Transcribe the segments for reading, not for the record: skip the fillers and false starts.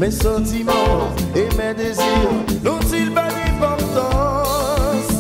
mes sentiments et mes désirs n'ont-ils pas d'importance?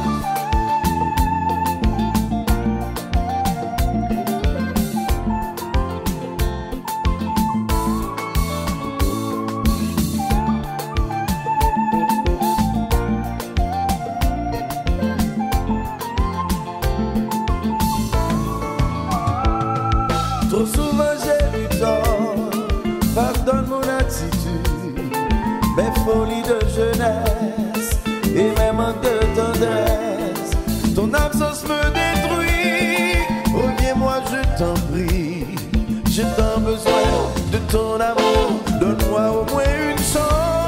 Trop souvent j'ai eu tort, pardonne mon attitude, mes folies de jeunesse et mes manques de tendresse. Ton absence me détruit, reviens-moi je t'en prie. J'ai tant besoin de ton amour, donne-moi au moins une chance.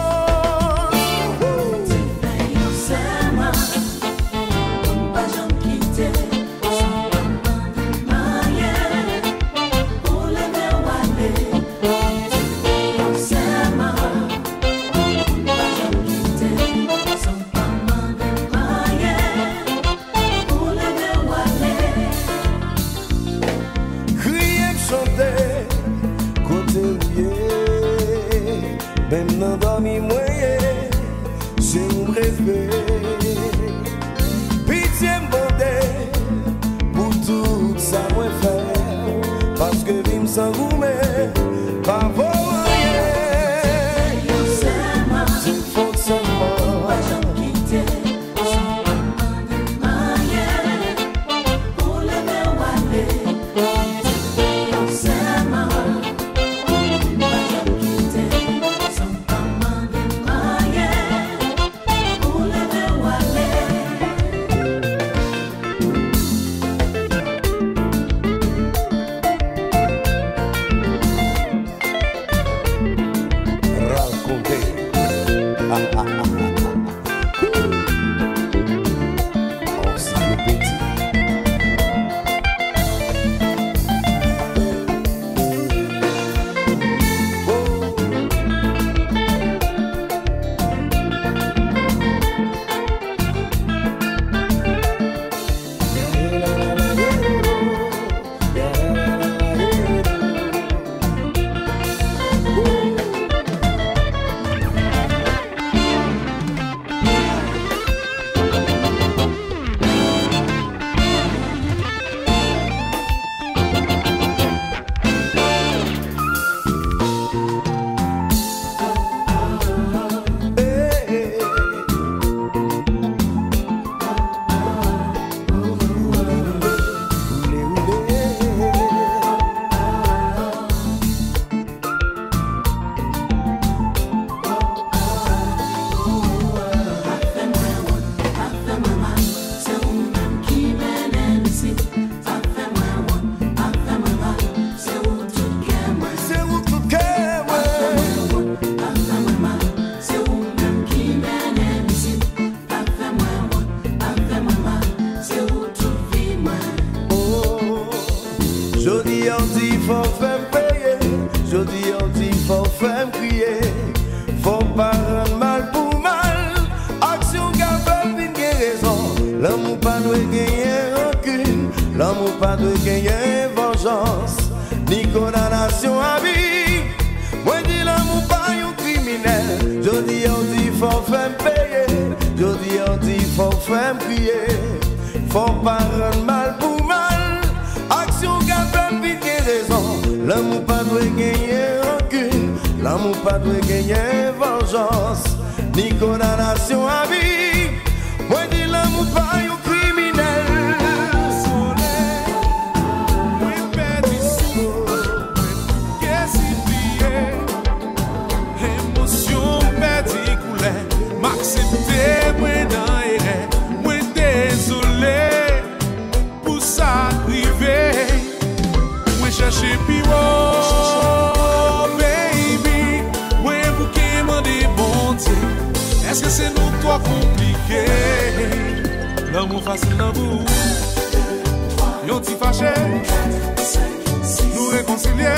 Même dans dormi moyen, c'est où rêver. Pitié m'bondait pour tout ça moi faire, parce que vim sans gourmet, pas pour rien. C'est faux seulement. Jodi on dit faut faire payer, jodi on dit faut faire crier, faut pas rendre mal pour mal, action capable d'une guérison. L'amour pas doit gagner rancune, l'amour pas doit gagner vengeance, ni condamnation à vie. Moi dis l'amour pas un criminel, jodi on dit faut faire payer, jodi on dit faut faire crier, faut pas rendre mal pour mal. Action capable vite raison. L'amour pas doit gagner rancune, l'amour pas doit gagner vengeance, ni condamnation à vie. Moi dis l'amour pas un criminel. Soleil, moi perdu sous, qu'est-ce qu'il y émotion perdu couleur, m'accepter moi dans erreur, moi désolé pour ça arriver. Chercher plus haut, baby. Moi, pour qui m'en débondier. Est-ce que c'est nous trop compliqué? L'amour facile dans vous. Yon ti fâché. Nous réconcilier.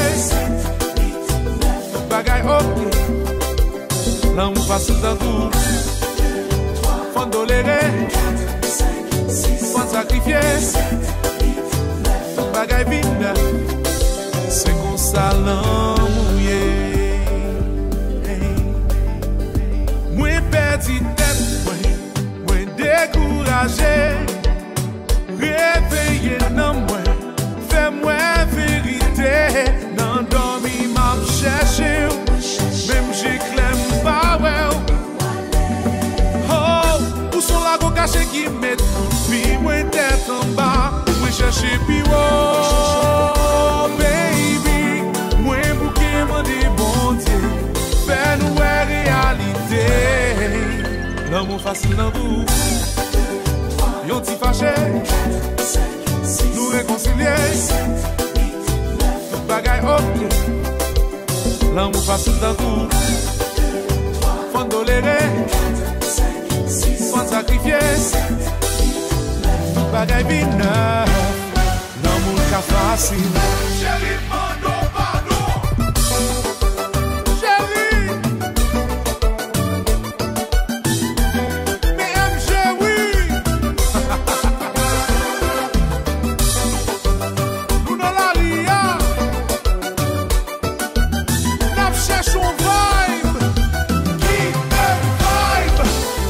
Bagaille ok. L'amour facile dans tout. Faut tolérer. Faut sacrifier. Bagaille vide. C'est qu'on s'allant mouillé. facile dans vous. Yon ti fâché, nous réconcilier. Tout bagaille ok, l'amour facile dans tout. Faut tolérer, faut sacrifier. Tout bagaille binaire, l'amour ka facile. Chérie, pardon, pardon. Chérie, mais MG, oui. Nous dans la ria, nous cherchons vibe. Qui est vibe?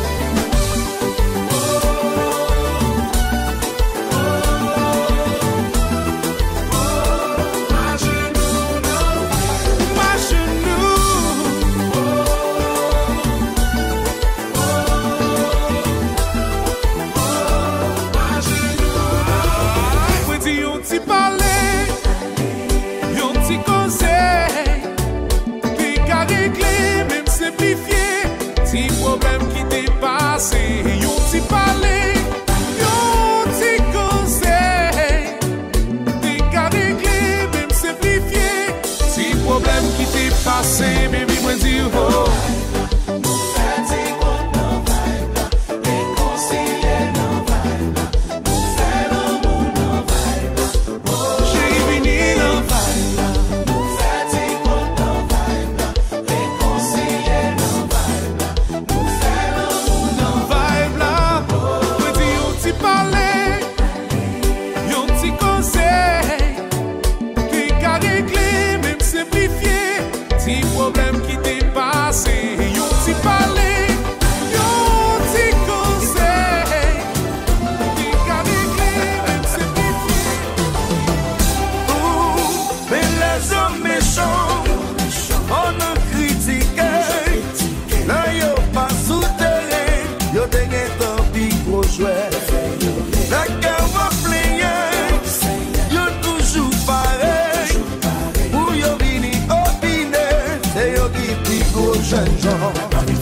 Si problème qui dépasse, yon ti parler, yon ti conseil, t'es qu'à régler, même simplifier. Si problème qui dépasse, baby, moi dis oh. Si problème qui dépasse, yon ti parler, yon ti conseil, t'es qu'à régler, même simplifier. Mais les hommes méchants, on a critiqué. Là, yo pas souterrain, yo te gen tant pis gros jouet. La guerre va plaigner, yo toujours pareil. Pour yo vini opiner, c'est yo qui pis gros jeunes gens.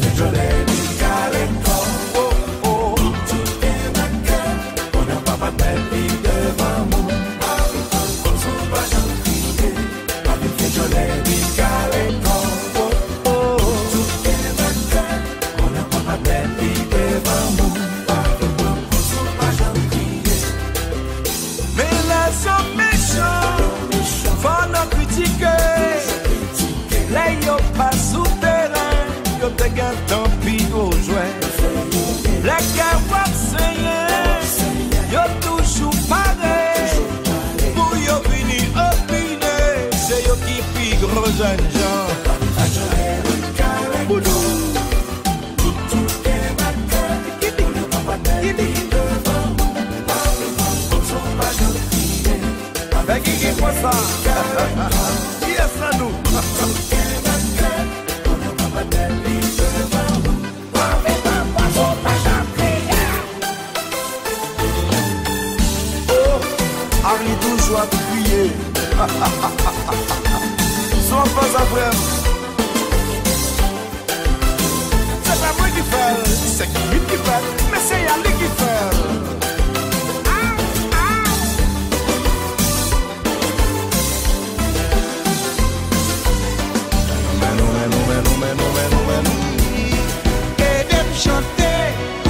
Tant pis au joint, la carotte saignée, yo toujours pareil. Pour yo venir opiner, c'est yo qui pis gros jeunes gens. Ben qui fait ça? Yes, à nous. Harry toujours à crier. Sois pas à vraiment. C'est pas moi qui fais, c'est lui qui fait, mais c'est Ali qui fait. Et d'aime chanter.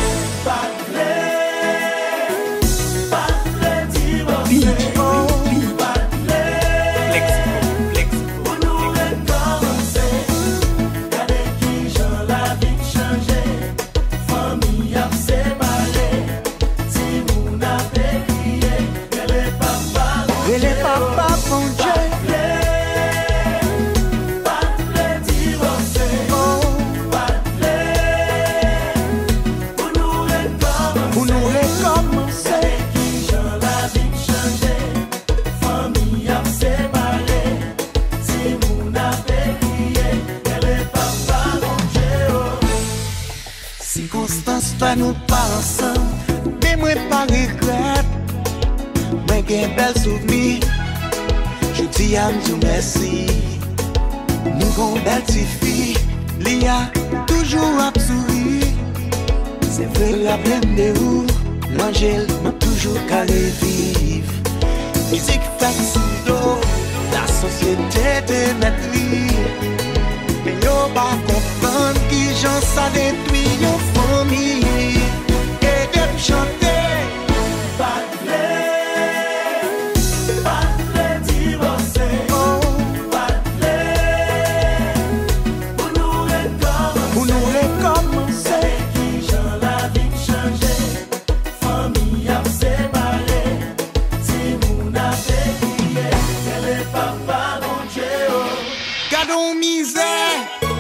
Toi nous pas ensemble, mais moi pas regret. Moi j'ai un bel souvenir. Je dis à nous merci. Nous avons belle petite fille, Lia toujours à sourire. c'est vrai la peine de où l'angèle m'a toujours carré vivre. Musique faite sous l'eau, la société de notre vie. Mais y'a pas comprendre qui j'en ça détruit nos familles. Et de chanter, pas de divorcer, pas de pour nous recommencer. Qui j'en la vie changé, famille a séparé. Si mon a dédié, elle est papa mon Dieu. Gardons misère.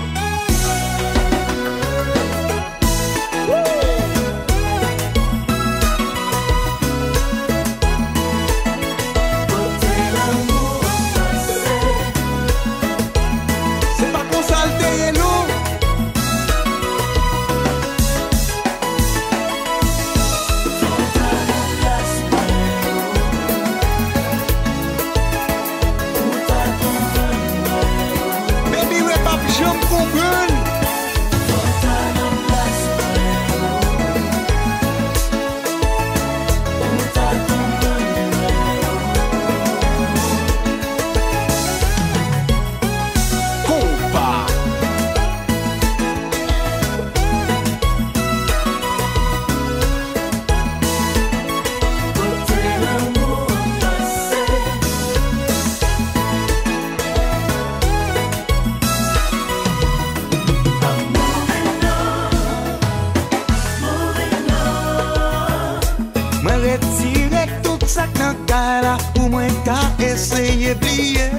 Retirer tout ça dans le cas pour moi essayer de plier.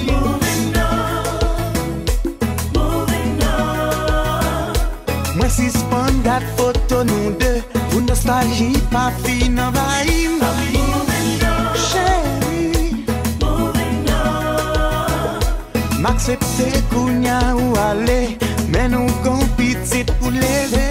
Moi suspend la photo nous deux pour nostalgie pas fin envahir. Chérie, m'accepter kounya ou aller, mais nous gon petite pour lever.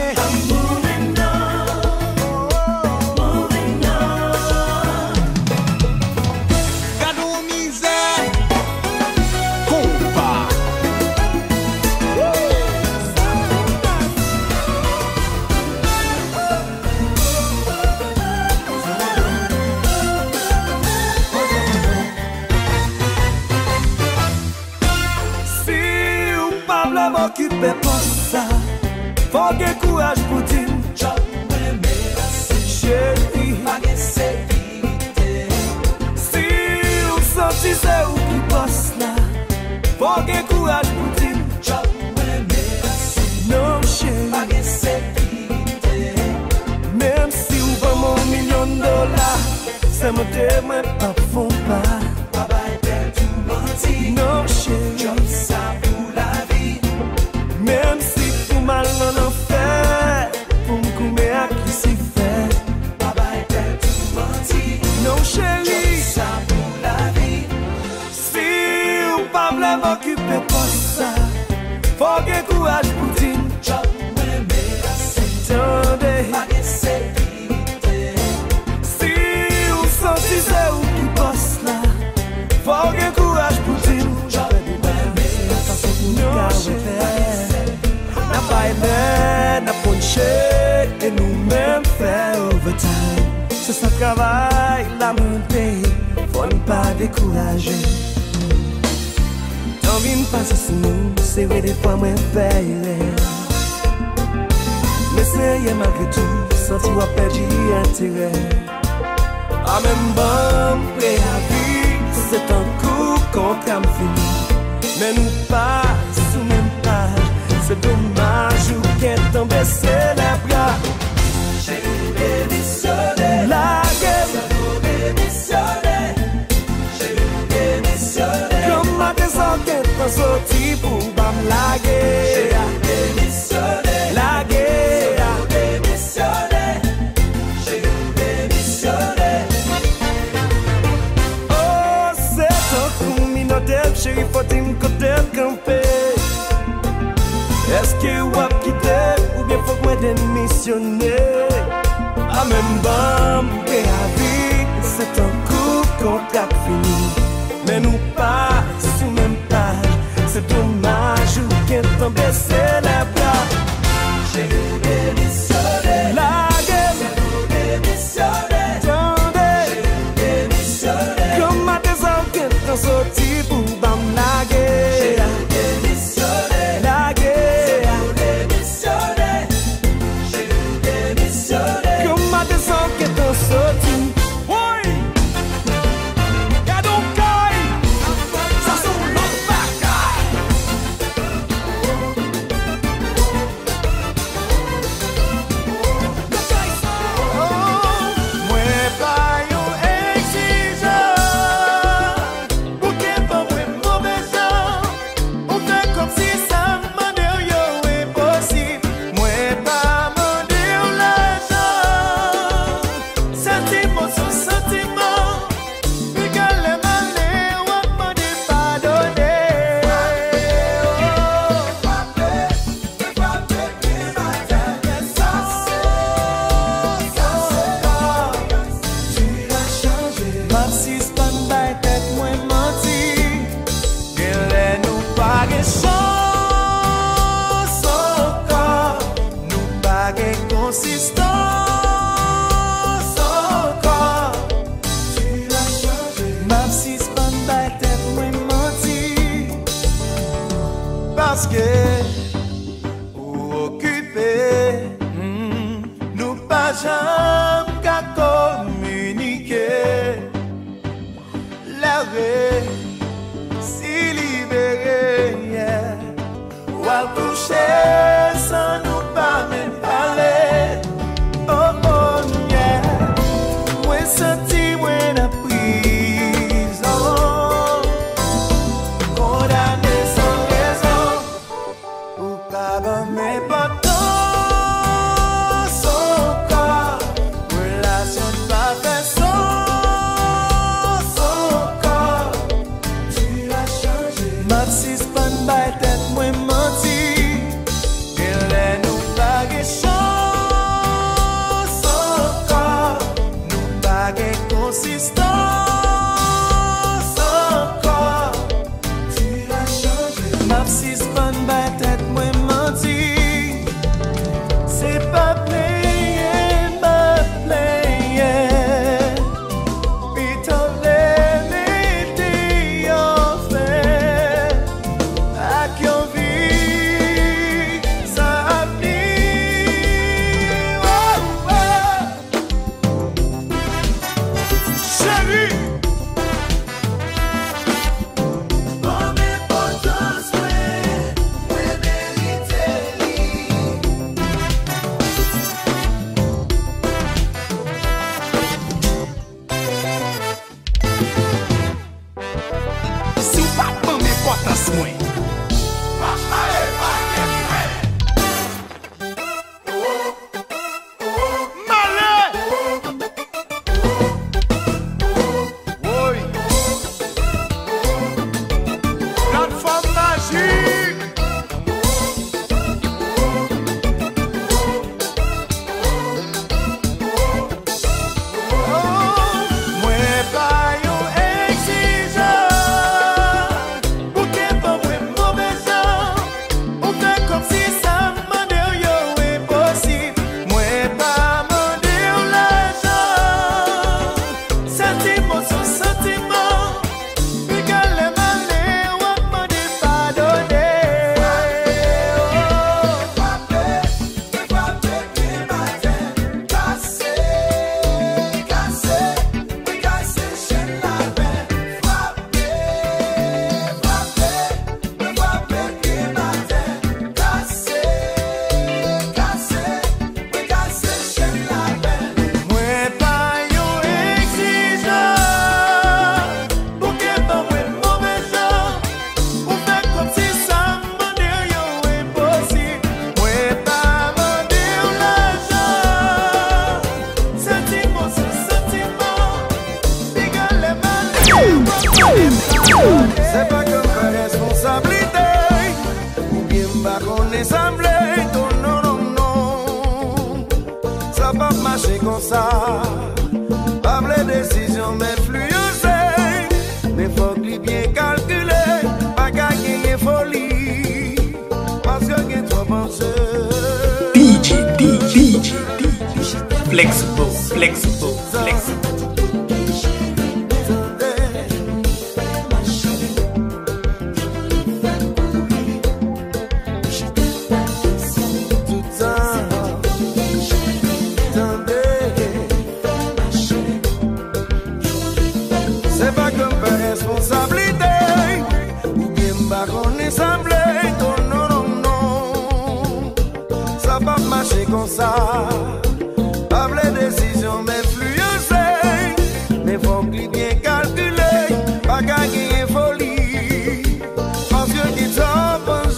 Occupé pour ça, faut que courage pour dire job merci chérie, pas de sécurité. Si on sentit c'est où qui passe là, faut que courage pour dire job merci non chérie, pas de sécurité. Même si on vend mon $1 million, ça me démet pas fond pas. Papa est tout menti, non chérie, job ça pour la vie. Même si tout mal en enfer, pour me coumer à qui s'y fait. Papa était tout menti, non chérie, ça pour la vie. Si on pas voulait m'occuper pour ça, faut que courage pour dire job merci. Attendez, pas de sécurité. Si on sentit c'est où qui passe là, faut que courage pour dire job merci. Non chérie, n'a pas aimé, n'a punché, et nous-mêmes fait overtime. C'est ça travail, la montée, faut ne pas décourager. Tant vine passer sur nous, c'est vrai des fois moins payé. Mais c'est rien malgré tout, sans tu as perdu intérêt. Ah même bon, prêt à vie, c'est un coup qu'on crame fini. Mais nous pas sous même page. C'est dommage ou qu'elle t'en baisse les bras. J'ai démissionné, la gueule, j'ai démissionné, j'ai démissionné. Comme ma descente qu'elle t'en sorti pour bam la gueule. J'ai démissionné, la gueule, j'ai démissionné, j'ai démissionné. Oh, c'est un coup minotel, chérie, faut-il me côté camper. Est-ce que vous avez quitté ou bien faut que moi démissionner? Ah même bon, et à vie, c'est un coup qu'on a fini. Mais nous pas sous même page, c'est dommage ou qu'elle t'en baisse les bras. J'ai démissionné. parti pour bam la guerre. J'ai démissionné. La guerre. J'ai démissionné. J'ai démissionné. Comme ma descente qui est en sortie. Oui. Y'a donc caille. Ça sont l'autre bagaille. Moi pas yon exigeant, pour que pas moi mauvais gens. On fait comme si ça m'en yo impossible. Moi pas demander l'argent, sentiment sur sentiment. Puis quand les malais on demander pardonner. Ma si span bay tête moins menti. Elle nous pas de chance encore. Nous pas de consistance encore. Tu l'as changé. Ma si span bay tête moins menti. Parce que ou occupé, nous pas jamais qu'à communiquer. L'arrêt, si libéré, yeah. Ou à coucher sans nous pas même parler. Oh oh yeah. Moi senti moi la prison, condamné sans raison. Ou pas mes potons son corps, relation pas fait son corps. Tu as changé. Ma si span by tête moi menti. Elle nous pas de chance encore. Nous pas de consistance encore. Tu as changé. Ma si span by tête moi menti. C'est pas playé, pas playé. Puis t'en l'aimer, en fait. À qui on vit, ça a fini. Oh, oh. Chérie. Bon importance, ouais, mériter. Si ou pa ban men potans mwen. Oui. Plateforme magique. Moi pas yon exigeant, pour que pas moi mauvais gens. On fait comme si ça m'en yo impossible. Moi pas demander l'argent, sentiment sur sentiment. Puis quand les malais on demander pardonner. Moi pas yon exigeant, pour que pas moi mauvais gens. On fait comme si ça m'en yo impossible. Moi pas demander l'argent, sentiment sur sentiment. Puis quand les malais c'est pas que ma responsabilité, ou bien pas qu'on est semblé. Non, non, non, ça va marcher comme ça. Pas les décisions m'influencer, mais faut que bien calculer, pas gagner folie, parce que j'ai trop pensé. DJ, flexible. ça. Pas les décisions, mais influencer. Mais faut qu'il bien calculer, pas gagner folie. Parce que qui t'en pense.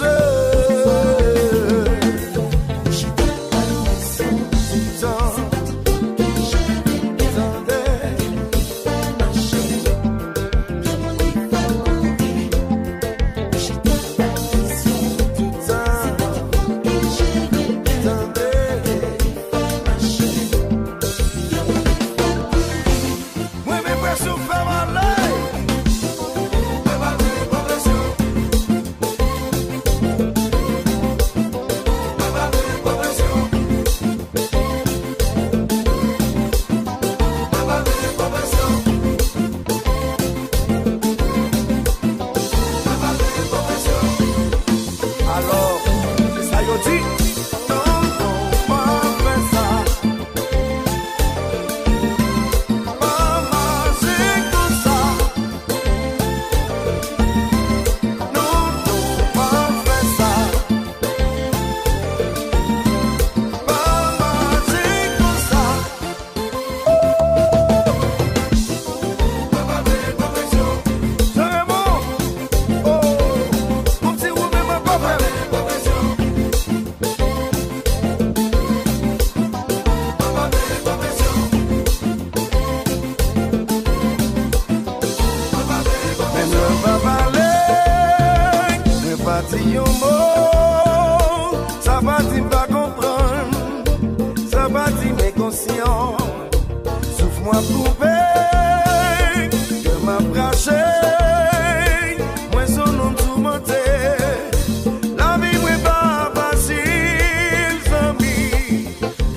Ça va dire pas comprendre, ça va dire mes conscients. Souffle-moi couper, que m'a braché, moi son nom tout monté. La vie n'est pas facile, famille.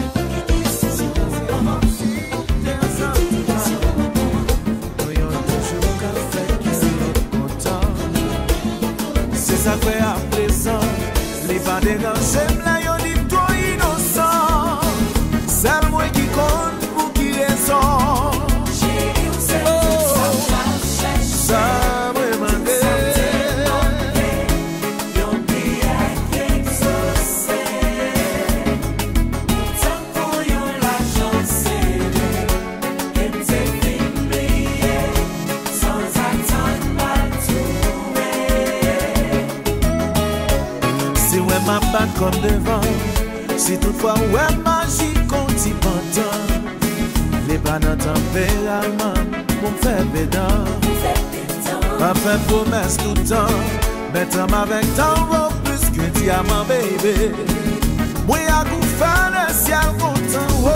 C'est ça fait à présent. Les pas déranger, là y'en dit toi innocent. C'est moi qui compte pour qui raison. Ça me demande. Ma batte comme devant, si toutefois ouais magie qu'on y pantant, les pas dans tempérament, pour me faire pédant, pas fait promesse tout le temps, mais t'en avec tant plus que diamant baby, moi à vous faire le ciel content, oh.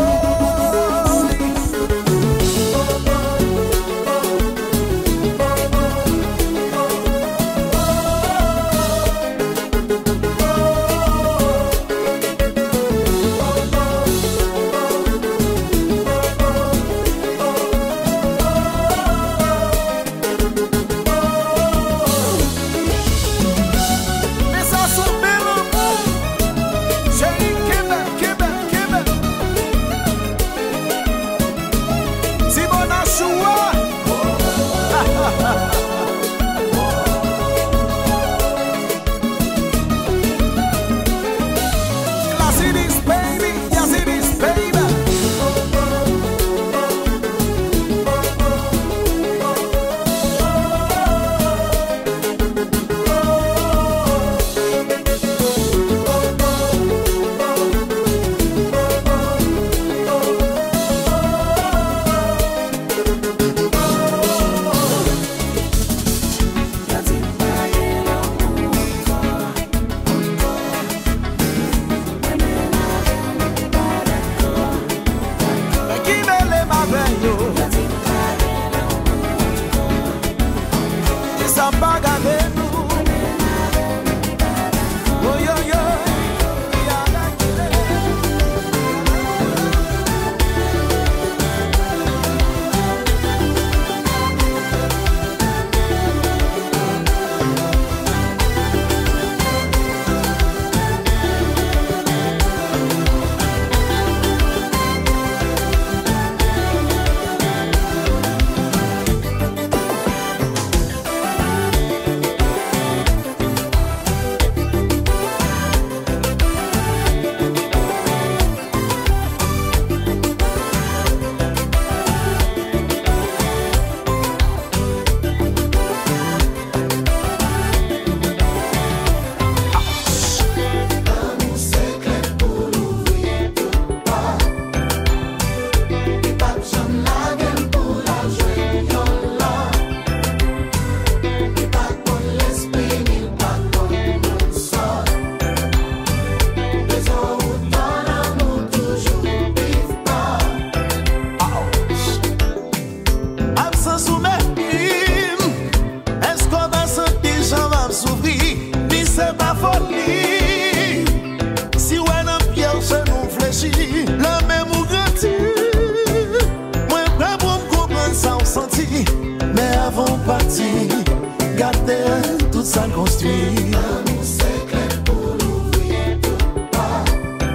c'est pas folie. Si ouais dans pierre c'est nous fléchis, la même ou grandir. Moi prêt pour me comprendre ça on sentit. Mais avant partir, gardez tout ça construit. L'amour c'est clair pour l'ouvrir tout pas.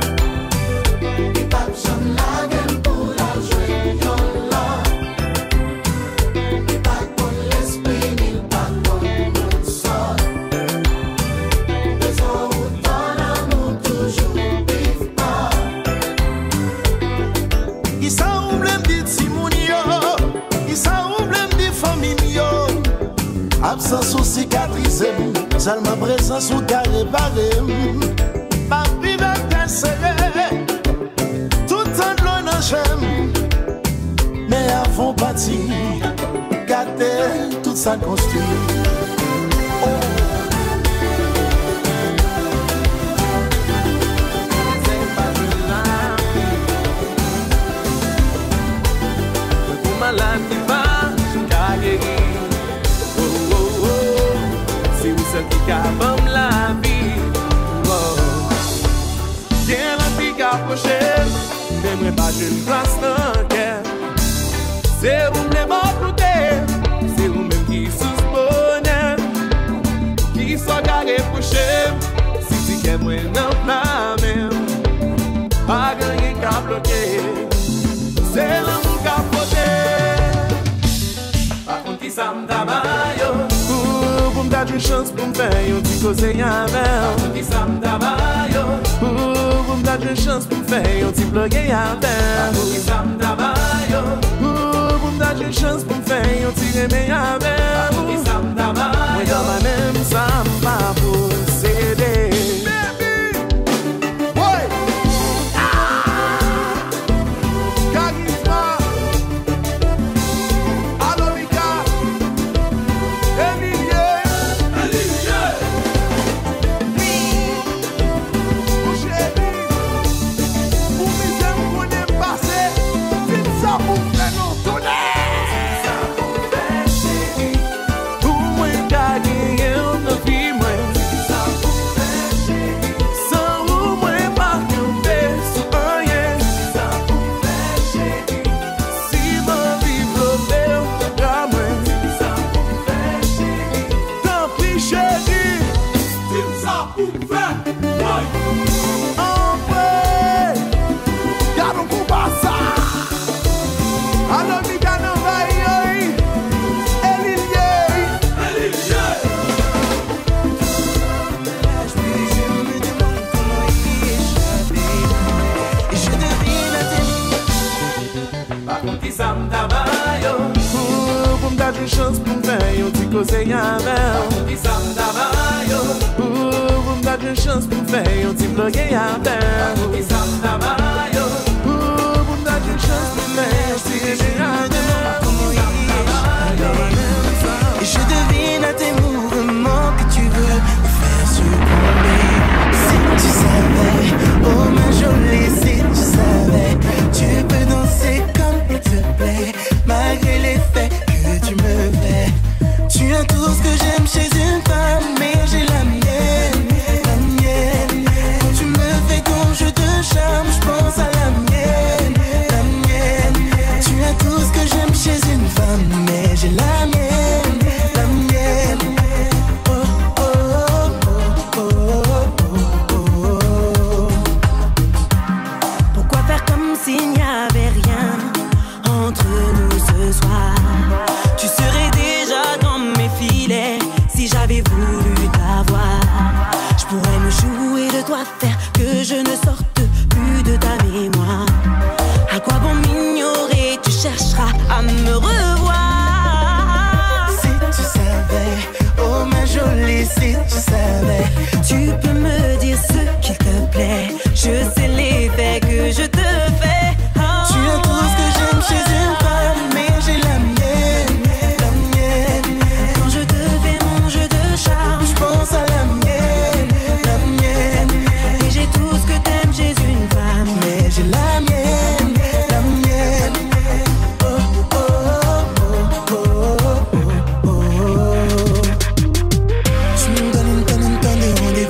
Il pas besoin la gueule pour la jouer yon là. Il pas pour l'esprit, il pas pour le sol. Besoin autant l'amour toujours vive pas. Il s'enroule dit Simonio, il s'enroule dit famille mio. Absence ou cicatrisé, seulement présence ou qu'à réparer. Ma vie va t'insérer, tout temps de l'on en j'aime. Mais avant partir, gâter tout ça construit. Malade qui va, je guérir. C'est où seul qui capable la vie. Bien la vie qui approche, j'aimerais pas une place dans le cœur. C'est où les m'apporter, c'est où même qui sous bonheur. Qui soit garé prochain, si tu es moins dans la même. Pas gagner qu'à bloquer, c'est l'amour qui apporte. Par contre, qui ça me tabaille? Pour me donner une chance pour me faire un petit causer avec. Par contre, qui ça me tabaille? Pour me donner une chance pour me faire un petit bloguer avec. Par contre, qui ça me tabaille? Pour me donner une chance pour me faire un petit réveil avec. Par contre, qui ça me tabaille? Moi, dans ma même, ça me va posséder. Chance pour me faire un petit causer avec. Qui ça me tabaille? Pour me donner une chance pour me faire un petit bloguer avec. Qui ça me tabaille? Pour me donner une chance pour me faire un petit réveil avec. Et je devine à tes mouvements que tu veux me faire succomber. Si tu savais, oh ma jolie, si tu savais, tu peux danser comme il te plaît, malgré les faits. Tu me fais, tu as tout ce que j'aime chez une femme, mais j'ai la mienne, la mienne. Quand tu me fais ton jeu de charme, je pense à la mienne, la mienne. Tu as tout ce que j'aime chez une femme, mais j'ai la mienne, la mienne. Oh oh oh oh oh oh oh. Pourquoi faire comme s'il n'y avait rien entre nous ce soir? Tu serais déjà dans mes filets si j'avais voulu t'avoir. Je pourrais me jouer de toi, faire que je ne sorte plus de ta mémoire. À quoi bon m'ignorer? Tu chercheras à me revoir. Si tu savais, oh ma jolie, si tu savais, tu peux me dire ce qu'il te plaît. Je sais l'effet que je te fais. Oh. Tu as tout ce que j'aime chez une femme, mais j'ai la mienne. Quand je te fais mon jeu de charme, je pense à la mienne, la mienne. Et j'ai tout ce que t'aimes chez une femme, mais j'ai la mienne, la mienne. Oh oh oh oh oh oh oh. Tu me donnes une tonne de rendez-vous.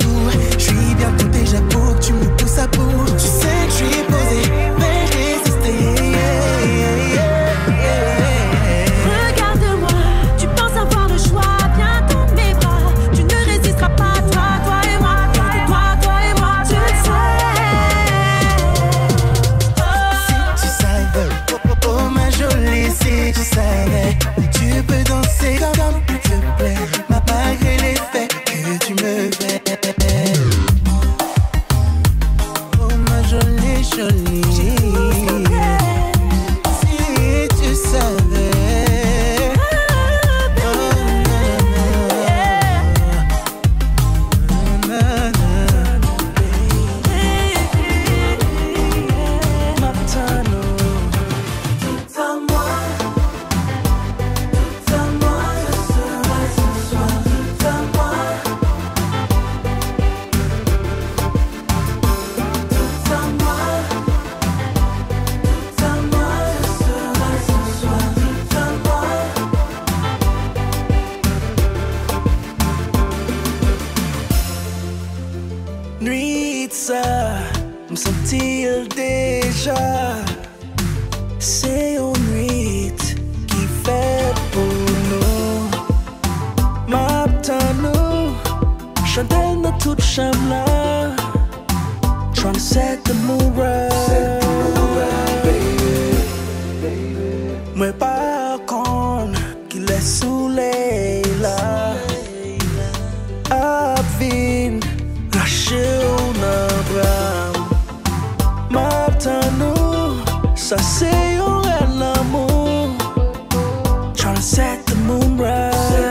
quitte ça, me sentir déjà. C'est une nuit qui fait pour nous. M'attends-nous, chandelle dans toute chambre là. Trying to set the mood right, moi par contre, qui laisse soleil là. Avin, lâché un bras. M'attends-nous, ça c'est un réel amour. Trying to set the mood right.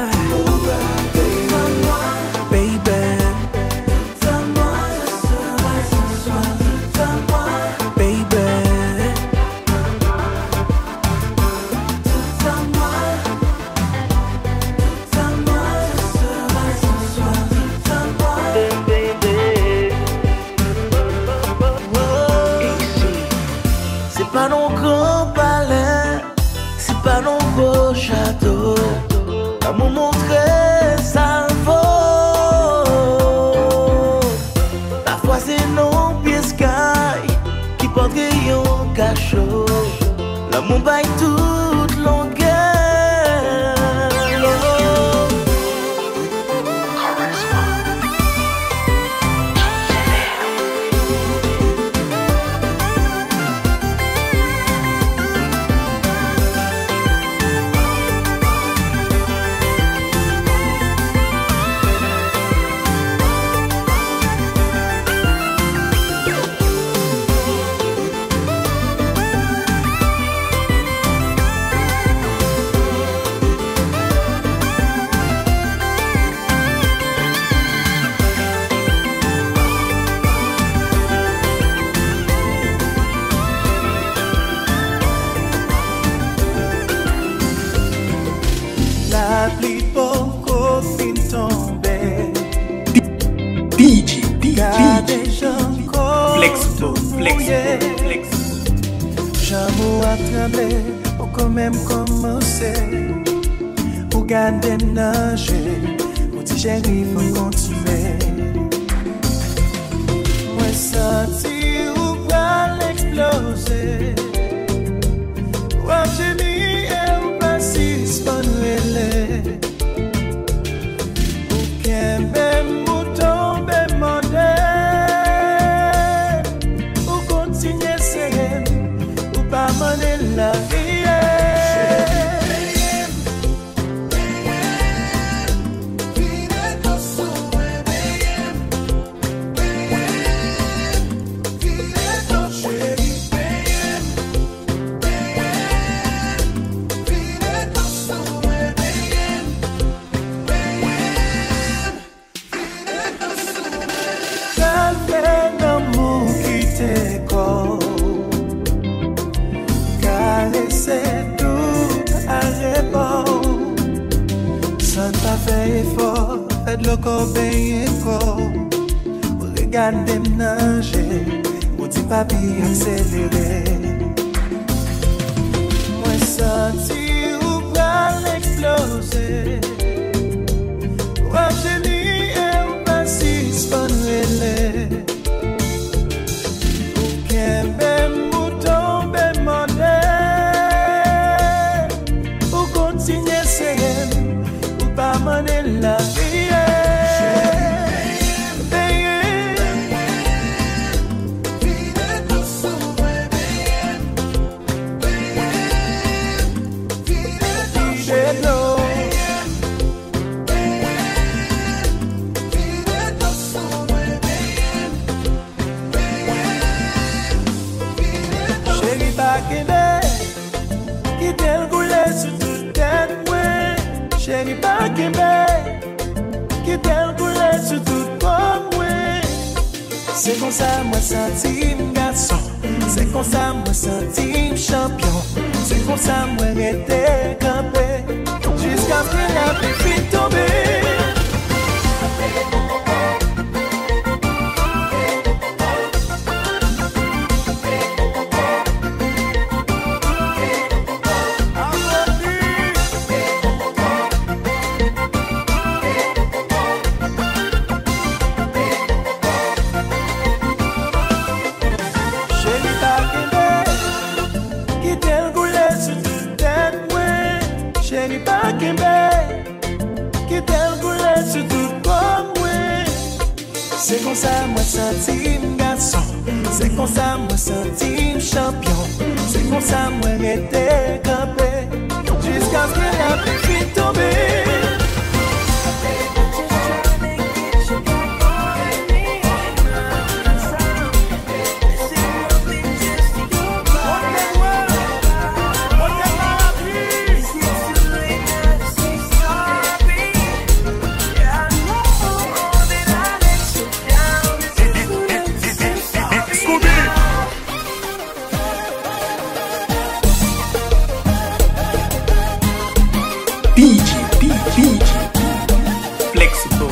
Pas non grand palais, c'est pas non beau château. À me montrer ça vaut. Parfois c'est non pied sky qui porte un cachot. L'amour baille toute longueur. La pluie pour fin tomber. Flex. J'avoue à trembler, pour quand même commencer. Pour garder nager, pour dire chérie, faut continuer. Moi senti où va l'exploser. Moi j'ai mis et où pas si sponwele. Ou qu'un même mouton me mandé. Ou continuer serré, ou pas mener la vie. Fait effort, fait de l'eau bien fort. Regardez me nager, mon petit papi accéléré. Moi senti où va l'exploser. Moi j'ai mis et pas si sponwele. Ou qu'un même mouton me mandé. Ou continuer serré. Pas mener la vie. Chérie, pas qui t'aime rouler sur toute tête. Chérie, pas qui t'aime couler sur tout comme ouais. C'est comme ça, moi, senti garçon. C'est comme ça, moi, senti champion. C'est comme ça, moi, j'étais campé. Jusqu'à ce que la pluie tombe. sur tout comme moi. C'est comme ça moi senti garçon. C'est comme ça moi senti champion. C'est comme ça moi été campé jusqu'à ce que la pluie tombe. Flexible.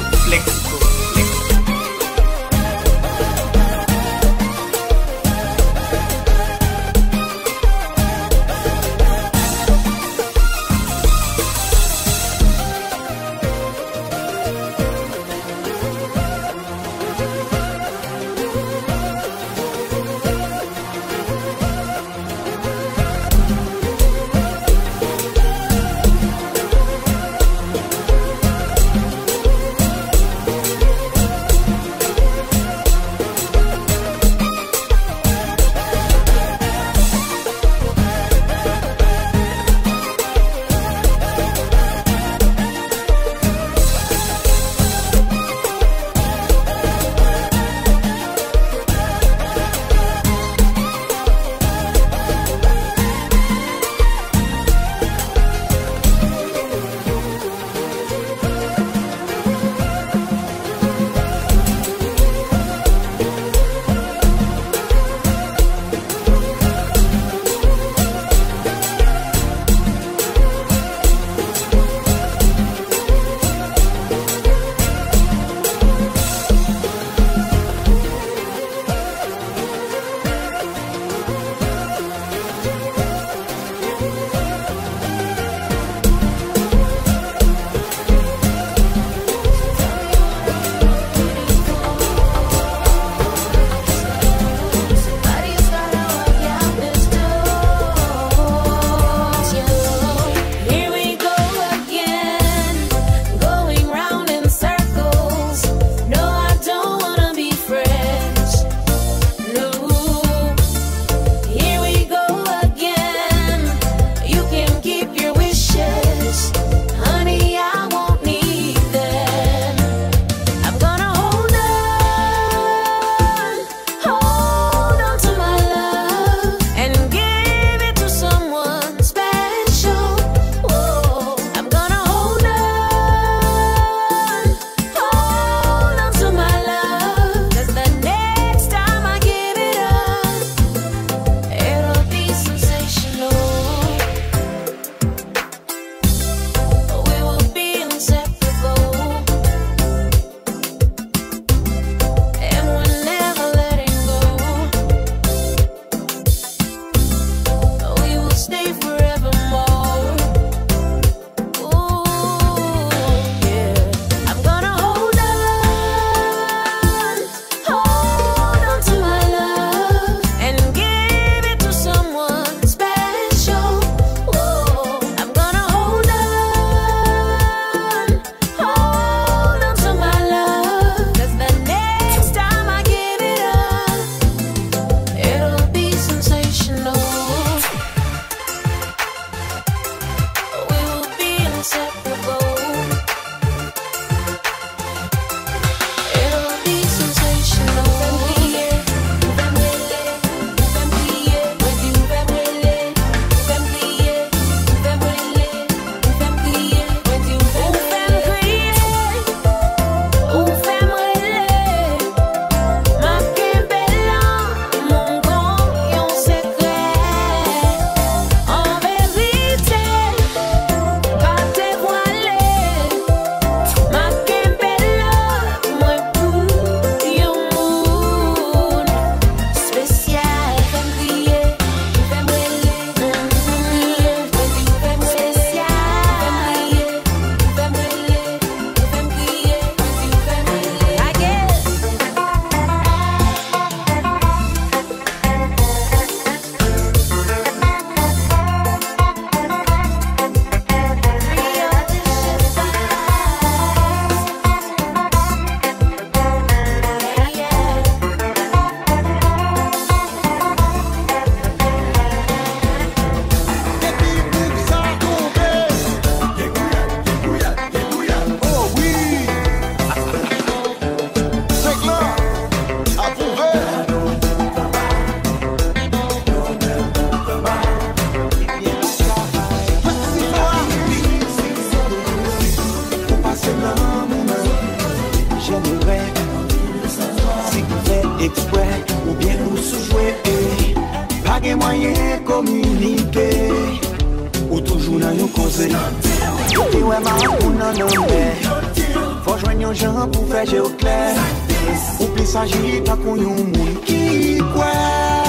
J'aimerais si vous faites exprès ou bien vous sous-jouez. Pas de moyen communiquer ou toujours dans une cause. Et ouais, ma ou non, non, faut joindre les gens pour faire jeu clair. Ou plus s'agir tant qu'on y a un monde qui croit.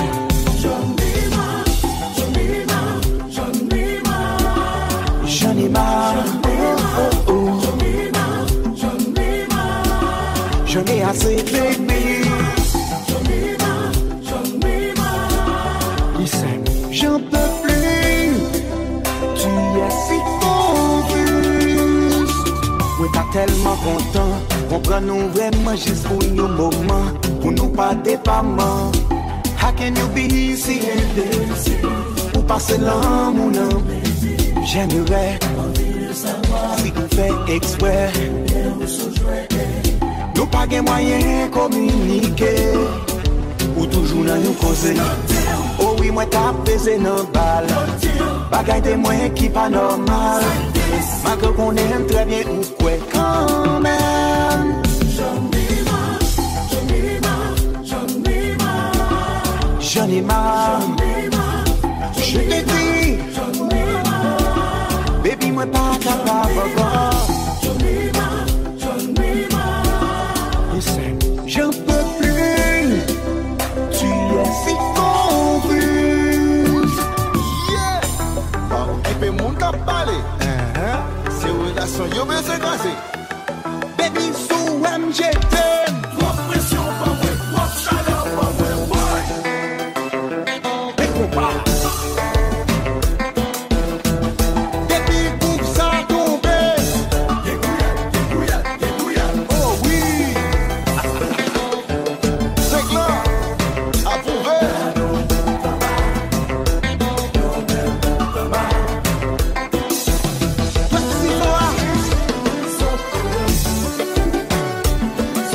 J'en ai marre. J'en ai assez, baby. Listen, j'en peux plus. Tu es si confuse. Moi t'as tellement content. Comprends-nous vraiment juste pour un moment. Pour nous pas dépamment. How can you be easy? Pour passer l'amour, non. J'aimerais si vous faites exprès. Nous pas de moyens communiquer ou toujours dans une cause. Oh oui, moi t'as pesé nos balles. Bagaille de moi qui pas normal. Malgré qu'on aime très bien ou quoi quand même. J'en ai marre. Je te dis, baby, moi pas capable encore. J'en peux plus. Tu es si confuse. Yeah. Pas occuper mon cap parler. C'est une relation yo besoin casser. Baby, sous MGT. Trop pression pas vrai, trop chaleur pas vrai, boy. Écoute pas. Baby, coupe ça tomber. Oh oui. C'est clair. Approuvé. Petit moi.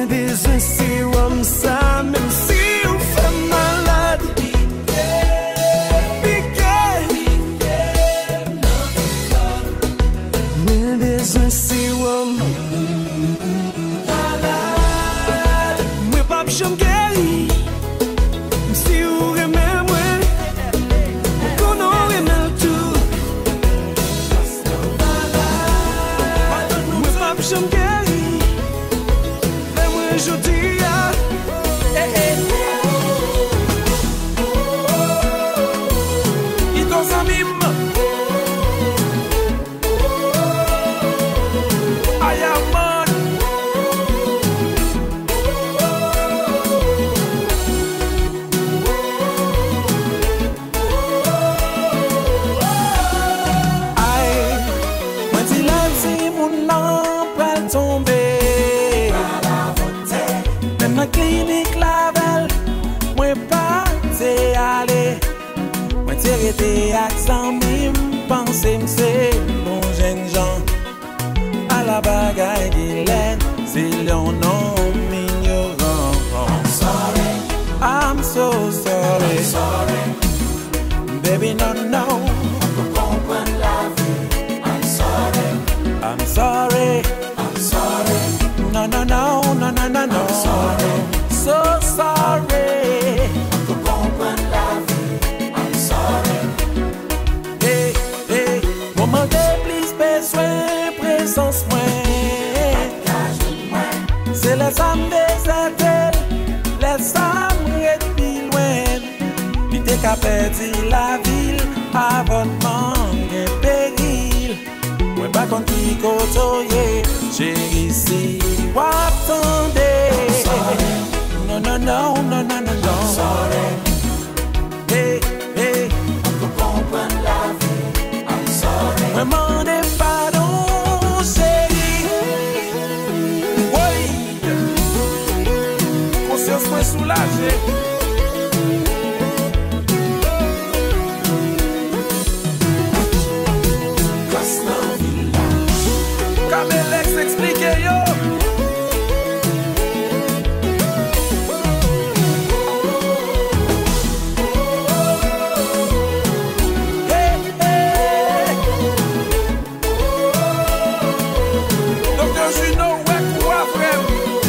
besoin si comme ça, même si on fait malade. Mais besoin si on malade. Moi pas j'aime guéri. Si vous aimez moi, qu'on aime tout. Moi pas j'aime guéri. Mais moi je dis ah. Arrêtez accent, m'penser c'est bon jeune gens à la bagaille Guylaine, c'est leur nom ignorant. I'm so sorry, baby no no. I'm sorry, no no no no no no no. So sorry. Présence c'est les âmes des étels, les âmes plus loin. Puis t'es qu'à perdre la ville avant de manquer péril. Moi pas contre qui côtoyer, chérie si ou attendez. Non non non non non non non. Hey hey, on peut comprendre la vie. I'm sorry. Moi m'en pardon. Moi soulagé. Comme Alex expliquait yo. Hey, hey. Docteur Juno, ouais, quoi frère?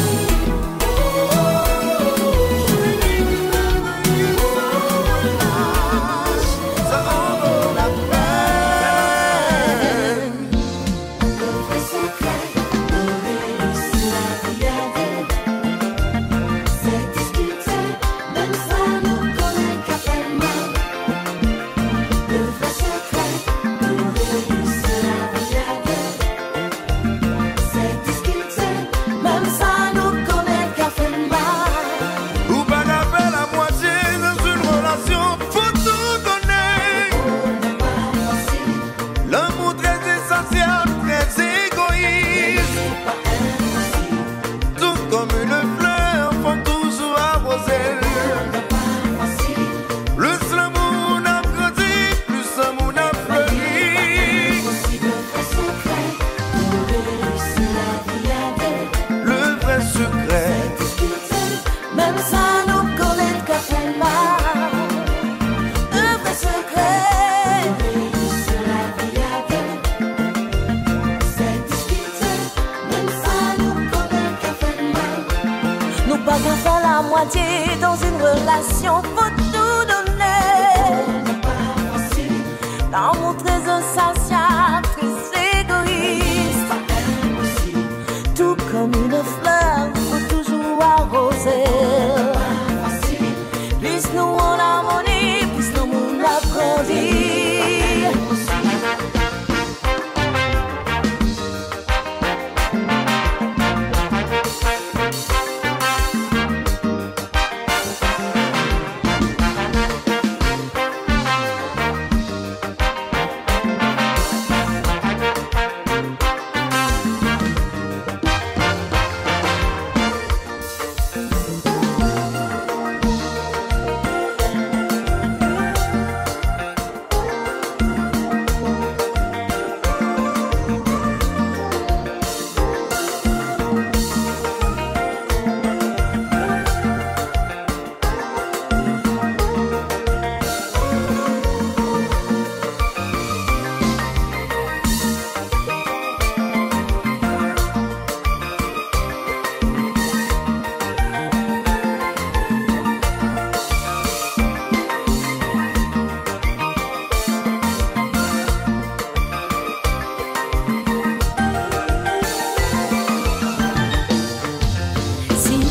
Dans une relation, faut tout donner. L'amour très insatiable, très égoïste. Tout comme une fleur, faut toujours arroser. Plus nous en harmonie, plus nous on agrandit.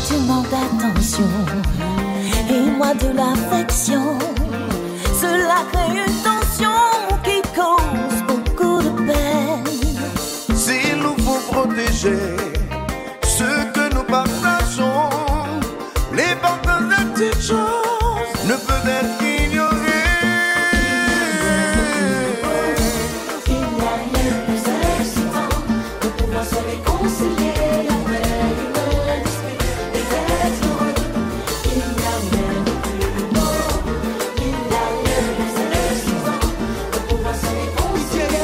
tu manques d'attention et moi de l'affection. Cela crée une tension qui cause beaucoup de peine. S'il nous faut protéger ce que nous partageons, l'importance des petites choses ne peut être ignorée. Il n'y a rien de plus excitant que pouvoir se réconcilier après une dispute et d'être heureux. Il n'y a rien de plus beau, il n'y a rien de plus excitant que pouvoir se réconcilier.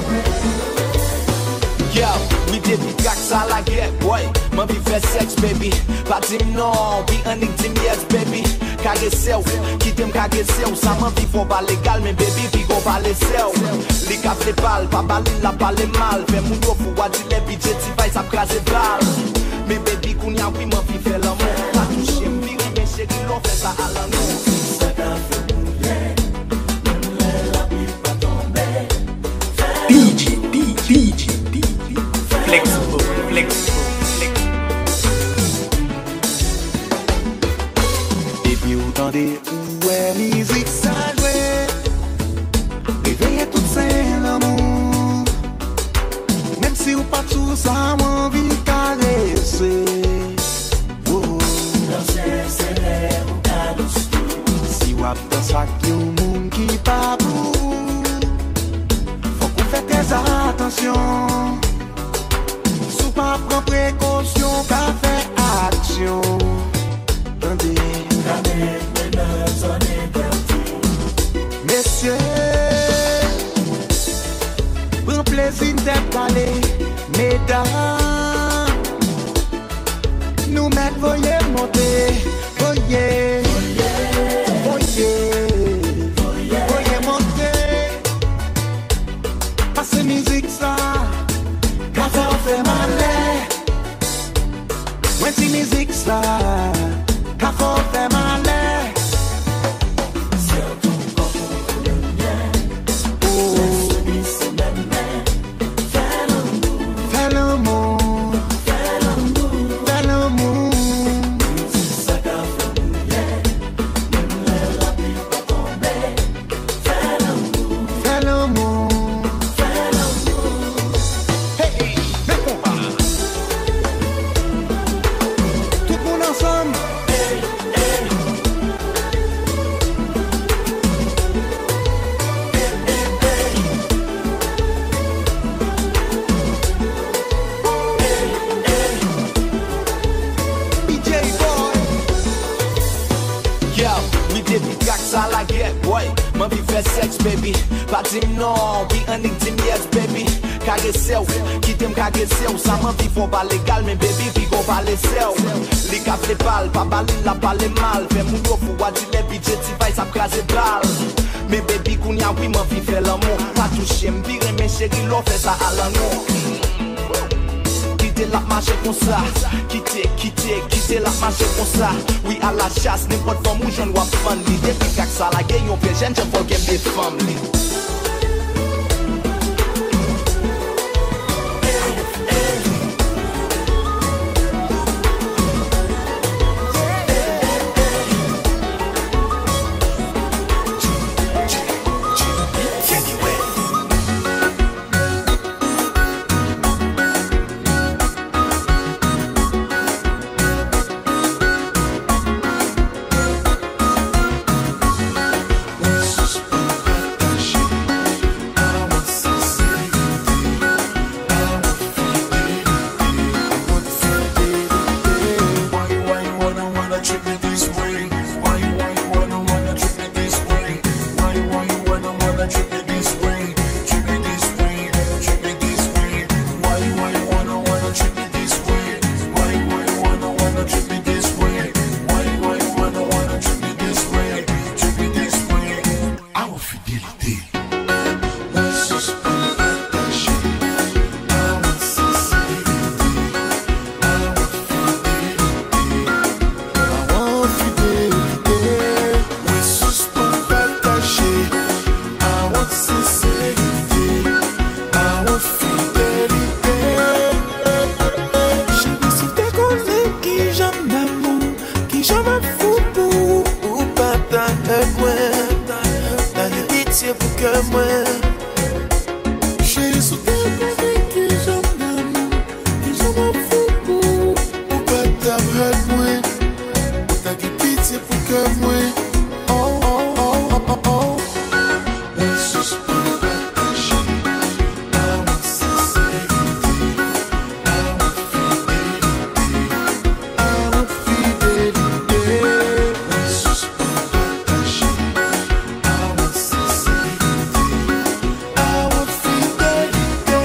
Yo, we did the gags I like it, boy. Man vi fè sex, baby. Pa dim non, vi anik dim yes, baby. Kage sew, kitem kage sew. Sa man vi fò pa legal, men baby vi gon pale sew. Li ka fle pal, pa balin la pale mal. Fè moun yo fò wadi le bidje ti fay sa krase bal. Men baby koun ya wi man vi fè l'amour. Pa touche mi reme chéri, l'on fè sa à l'amour. Sa ka fè mouye, men lè la pi pa tombe. DJ Flexible. Epi ou tande ou e mizik sa jwe, reveye tout sen l'amour. Même si ou pas tout ça, m'en vi karese. Danser l'air ou kadous tou. Si wap dans sa ki ou moun ki pa pou, faut qu'on fait tes attention. Sou pa pran précaution, ka fè action. Messieurs, prends plaisir d'être allé, mesdames. Nous mecs, voyez monter, voyez monter. Passez musique ça, quand on fait malais. Ouais, si musique ça. Ka fò fè malè. Surtout quand on fout le mien. Laisse glisser mes mains. Fais l'amour. Fais l'amour. Fais l'amour. Fais l'amour. C'est ça qu'a fait mouillé. Même la pluie pas tomber. Fais l'amour. Fais l'amour. Fais l'amour. Hey, mais combat. Tout le monde ensemble. I like it, boy. Man vi fè sex, baby. Pa dim non, vi anik dim yes, baby. Kage sew, kitem kage sew. Sa man vi fò pa legal, men baby vi gon pale sew. Li ka fle pal, pa balin la pale mal. Fè moun yo fò wadi le bidje ti fay sa krase bal. Men baby koun ya wi man vi fè l'amour. Pa touche m vire men chéri, l'on fè sa à l'amour. La marche comme ça, quitter la marche comme ça. Oui à la chasse, n'importe femme où j'en vois fan. Depuis que ça la gueule, on fait jeune, je vois qu'elle des femmes. Shit. t'as hurt moi, t'as qui pitié pour que moi. Oh, oh, oh, oh, oh, oh. Let's just put it back to she. I want sincerity. I want fidelity. I want fidelity. Let's just put it back to she. I want sincerity. I want fidelity.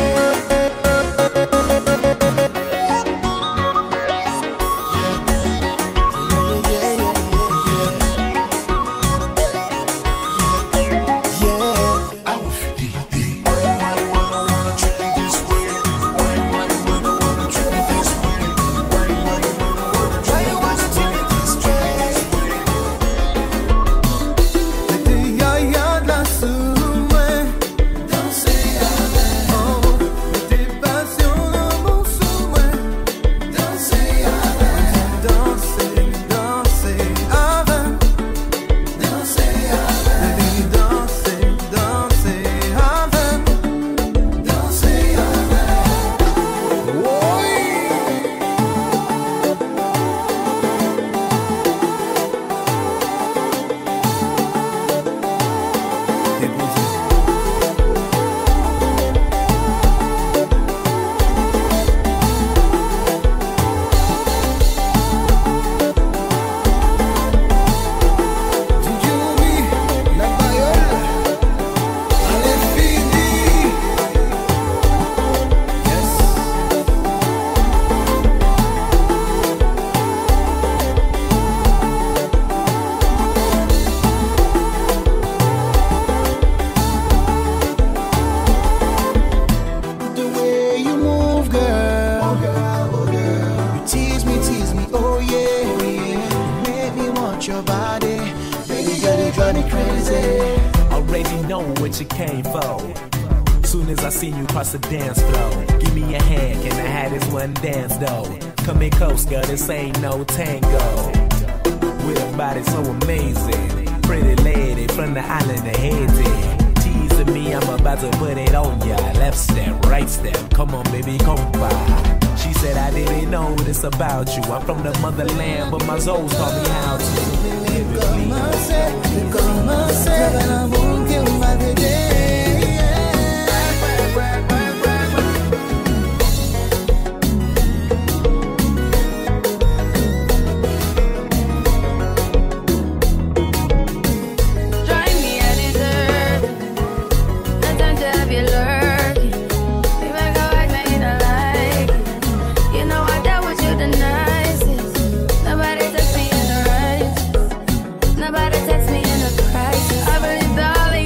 Already know what you came for. Soon as I seen you cross the dance floor, give me your hand, can I have this one dance though? Come in close, girl, this ain't no tango. With a body so amazing, pretty lady from the island of Haiti. Teasing me, I'm about to put it on ya. Left step, right step, come on baby, come by. She said I didn't know this about you. I'm from the motherland, but my souls taught me how to. Nobody text me in a crisis. I believe, darling,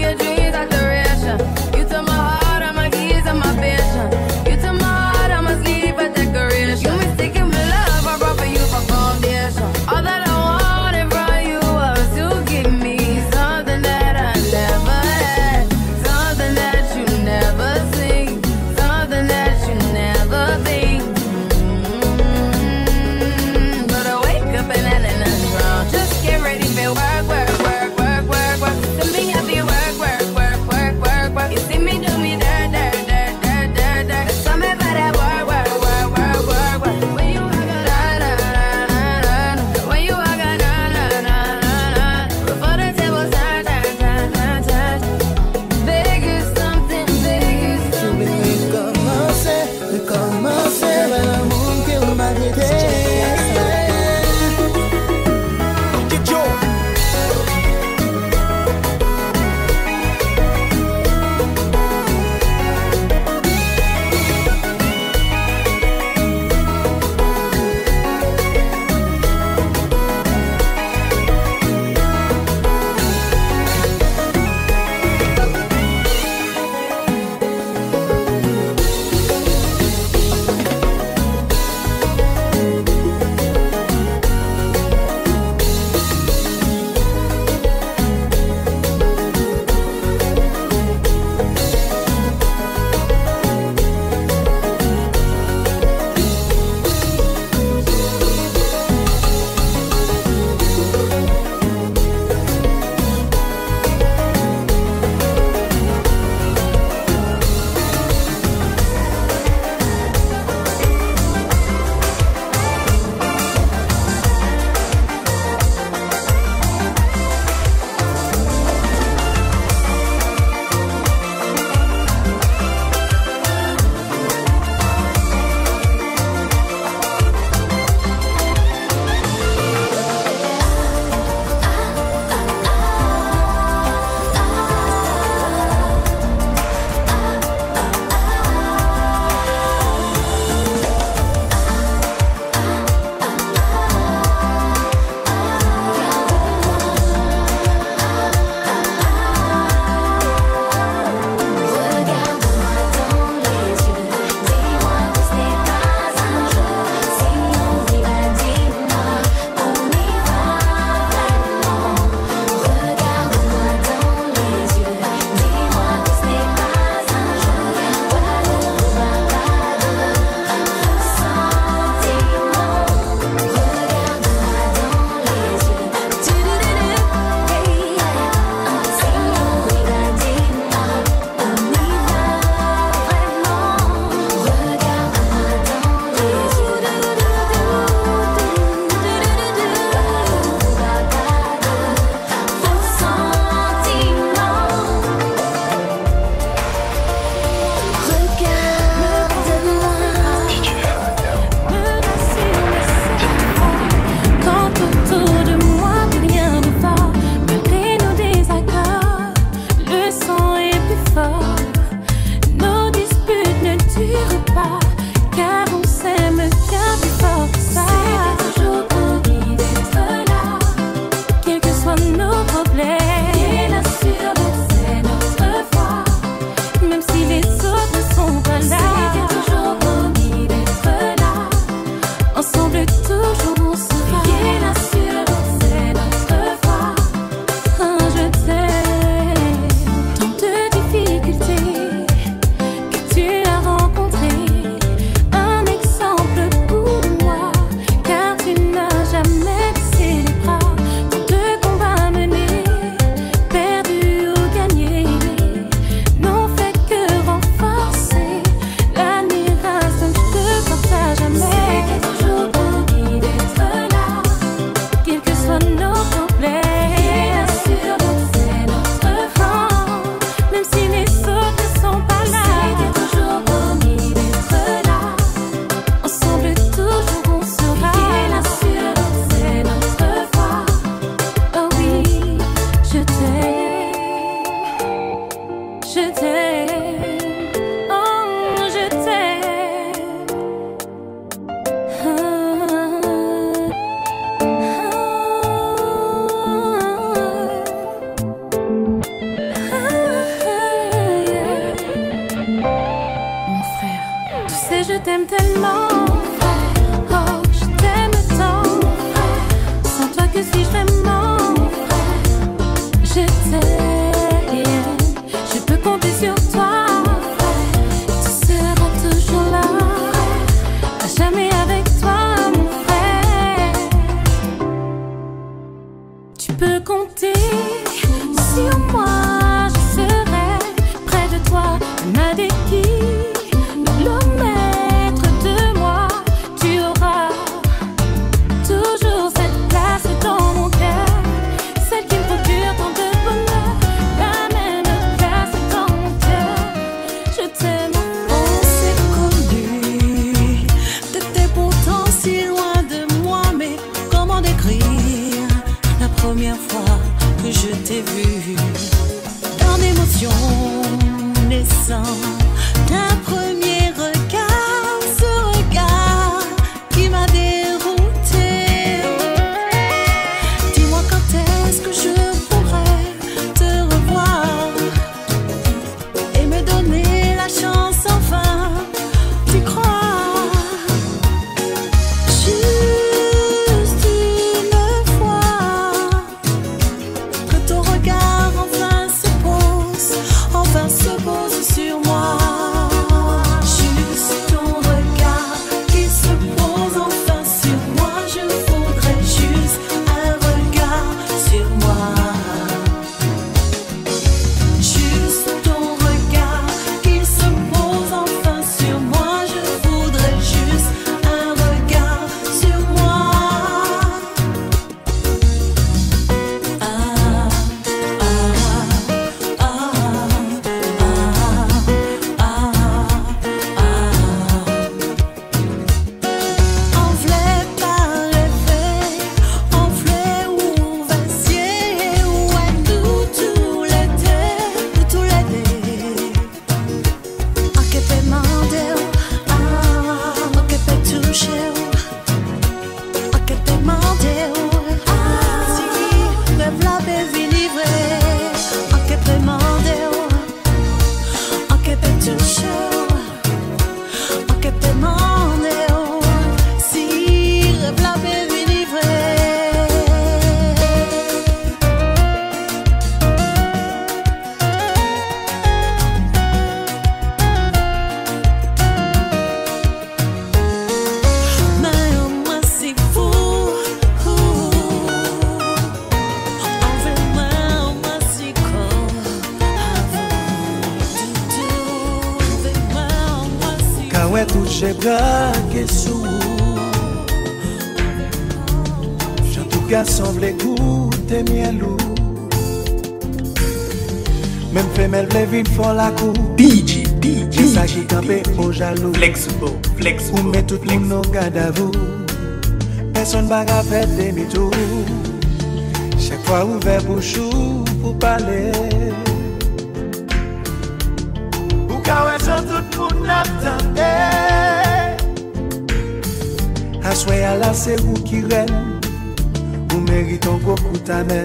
t'ai vu, tant d'émotions naissant d'un premier regard, ce regard qui m'a dérouté. Dis-moi quand est-ce que je pourrais te revoir et me donner la chance enfin d'y croire. Juste une fois que ton regard enfin se pose sur moi. Juste ton regard qui se pose enfin sur moi. Je voudrais juste un regard sur moi. Juste ton regard qui se pose enfin sur moi. Je voudrais juste un regard sur moi. Enflé par l'effet, enflé ou vacillé, ou à nous tous les deux, en que peut demander, en que peut toucher, en que peut demander, si le plat peut vivre, en que peut demander, en que peut toucher. Que te demande si rêve la belle livrée. Mais moi c'est fou. Envers moi c'est Kawè touche braque sou Jantou ka semble goûter mielou Même femelle vle vin fon la kou DJ Sa ki kampe au jalou Flexible, Ou met tout moun nou gade avou Person baga fet demi-tour Chaque fois ouvert bouchou pou pale Ou kawè son tout moun attendè Aswe ala se ou ki ren Ou meriton gokou tamen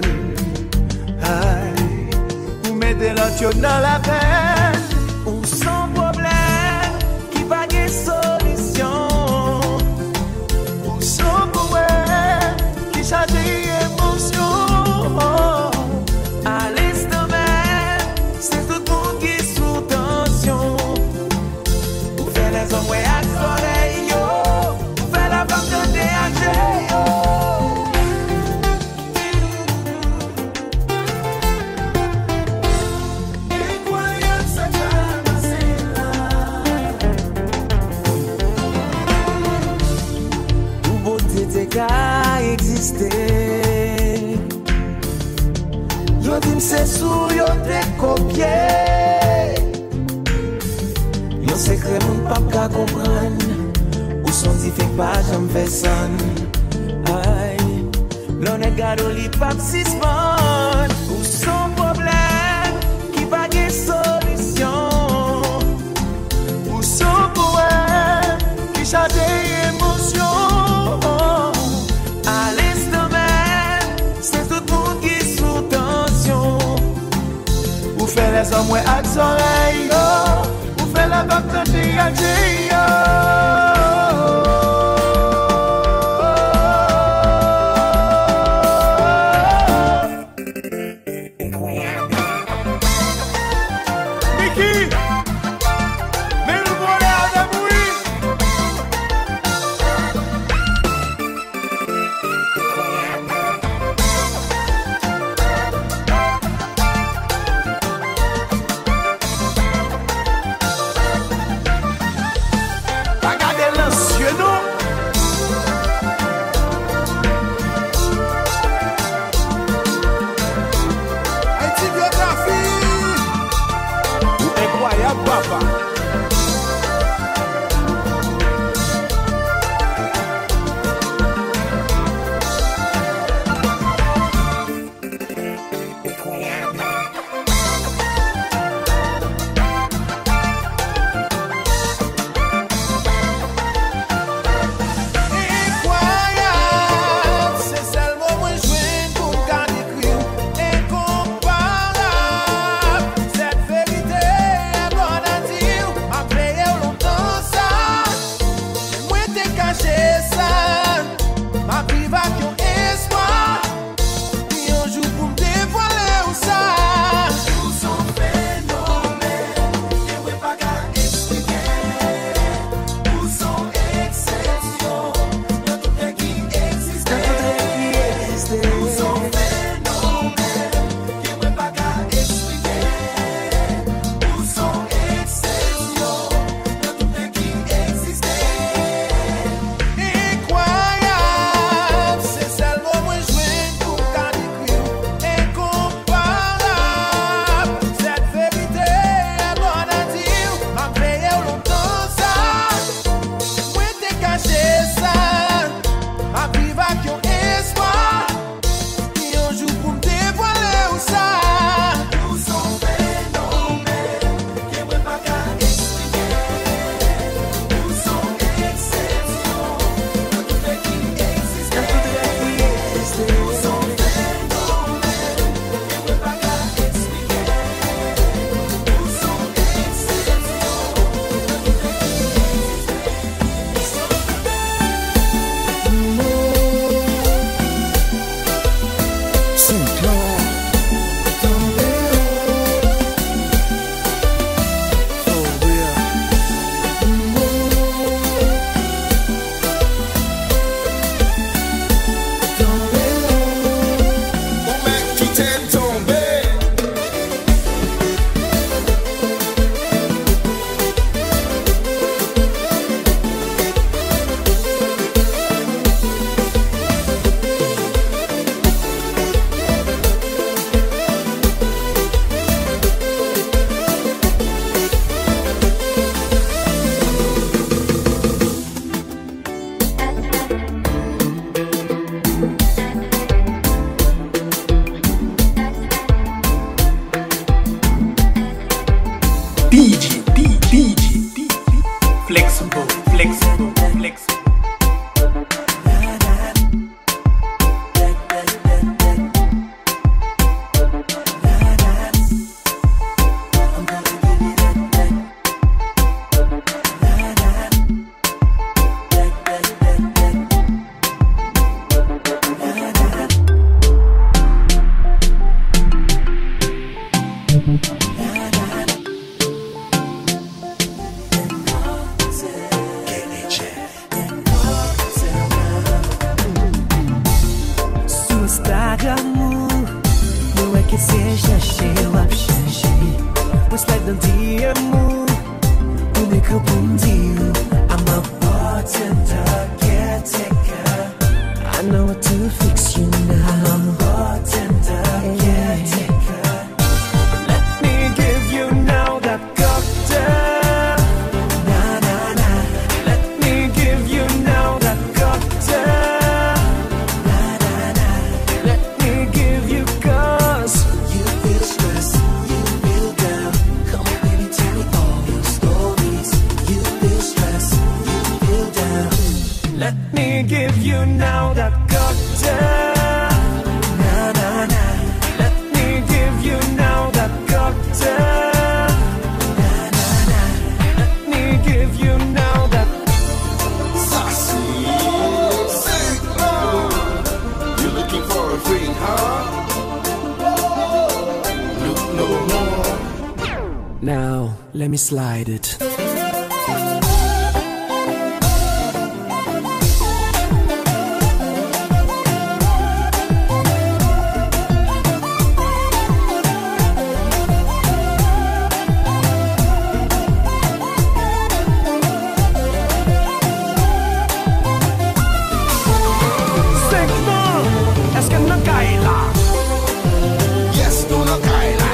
Ay, ou mede lot yo nan la pen Ou son problème qui pa gen solisyon Ou son pouè qui chante émotion À l'instant même, c'est tout moun qui sous tension Ou fè les hommes wè ak soleil yo Ou fè la femme de DHG yo Incroyable cette femme, c'est là Ou beauté te ka existe Yo dim se sou yo te kopye Yo sekre moun pap ka kompran Ou son ti fek pa jam fe san Ay, l'on e gado li pap sisman Ou son problem ki pa gen solisyon Ou son pouè ki chante émotion À l'instant même, c'est tout moun ki sous tension Ou fè les hommes wè ak soleil yo Ou fè la bak de DHG yo Miki, men nou vole a demoui ki se chache wap chache. Pou slide nan DM ou, pou m'ekri pou m'di ou. I'm a bartender, caretaker. I know what to fix you now. I'm a bartender, caretaker. Let me give you now that cocktail. Nah, nah, nah. Let me give you now that cocktail. Nah, nah, nah. Let me give you cause you feel stressed, you feel down. Come on baby, tell me all your stories. You feel stressed, you feel down. Let me give you now that cocktail. Nah, nah, nah. Let me give you now that cocktail. Nah, nah, nah. Let me give you now that Sassy, you looking for a thing, huh? Look no more. Now, let me slide it. Yes, no la Kyla.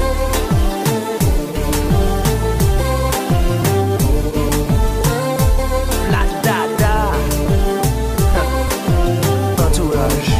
La da da. Entourage.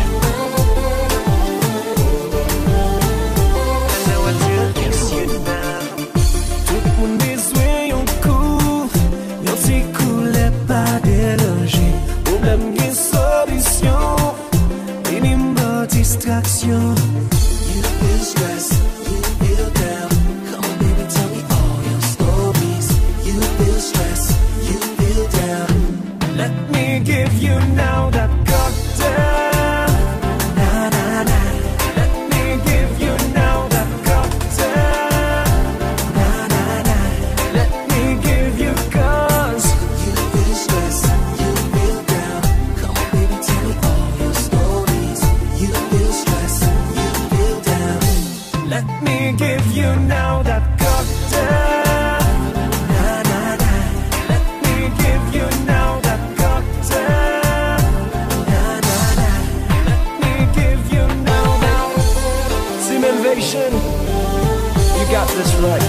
I know what you fix you now. Tout moun bezwen yon kou, yon ti kou lè pa derange. Problem gen solusyon, minimum distraction. You feel stressed, you feel down. Come on baby, tell me all your stories. You feel stressed, you feel down. Let me give you now that cocktail. Nah, nah, nah. Let me give you now that cocktail. Nah, nah, nah. Let me give you cause you feel stressed, you feel down. Come on baby, tell me all your stories. You feel stressed, you feel down. Let me give you now that cocktail. Nah, nah, nah. Let me give you now that cocktail. Nah, nah, nah. Let me give you now. Team Invasion, you got this right.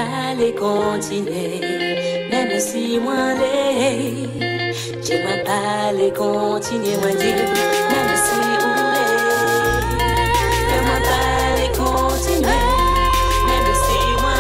pas les continuer, même si moi les, je m'en pas les continuer, moi dire, même si on les, je m'en pas les continuer, même si moi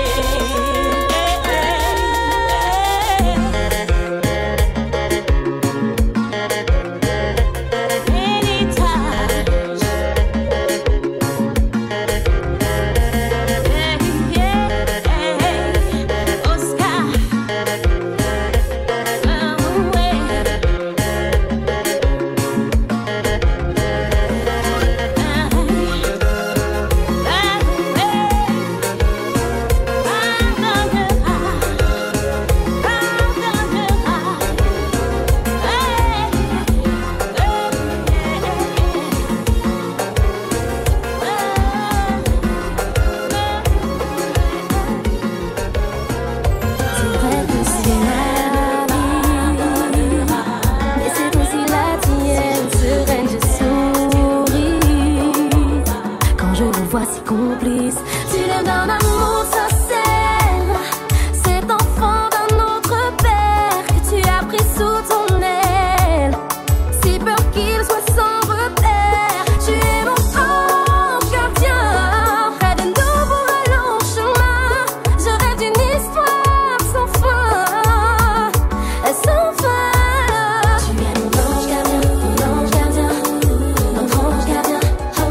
voici complice. Tu l'aimes d'un amour sincère, cet enfant d'un autre père que tu as pris sous ton aile. Si peur qu'il soit sans repère, tu es mon ange gardien. Près de nous pour un long chemin, je rêve d'une histoire sans fin, sans fin. Tu es mon ange gardien, mon ange gardien, notre ange gardien.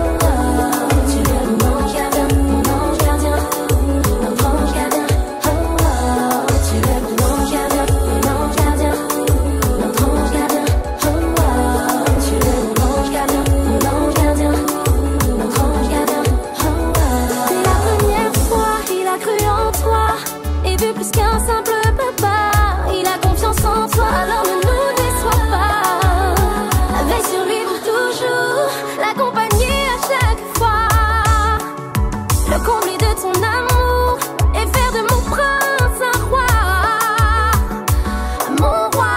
Plus qu'un simple papa, il a confiance en toi, alors ne nous déçois pas. Veille sur lui pour toujours, l'accompagner à chaque fois, le combler de ton amour et faire de mon prince un roi, mon roi.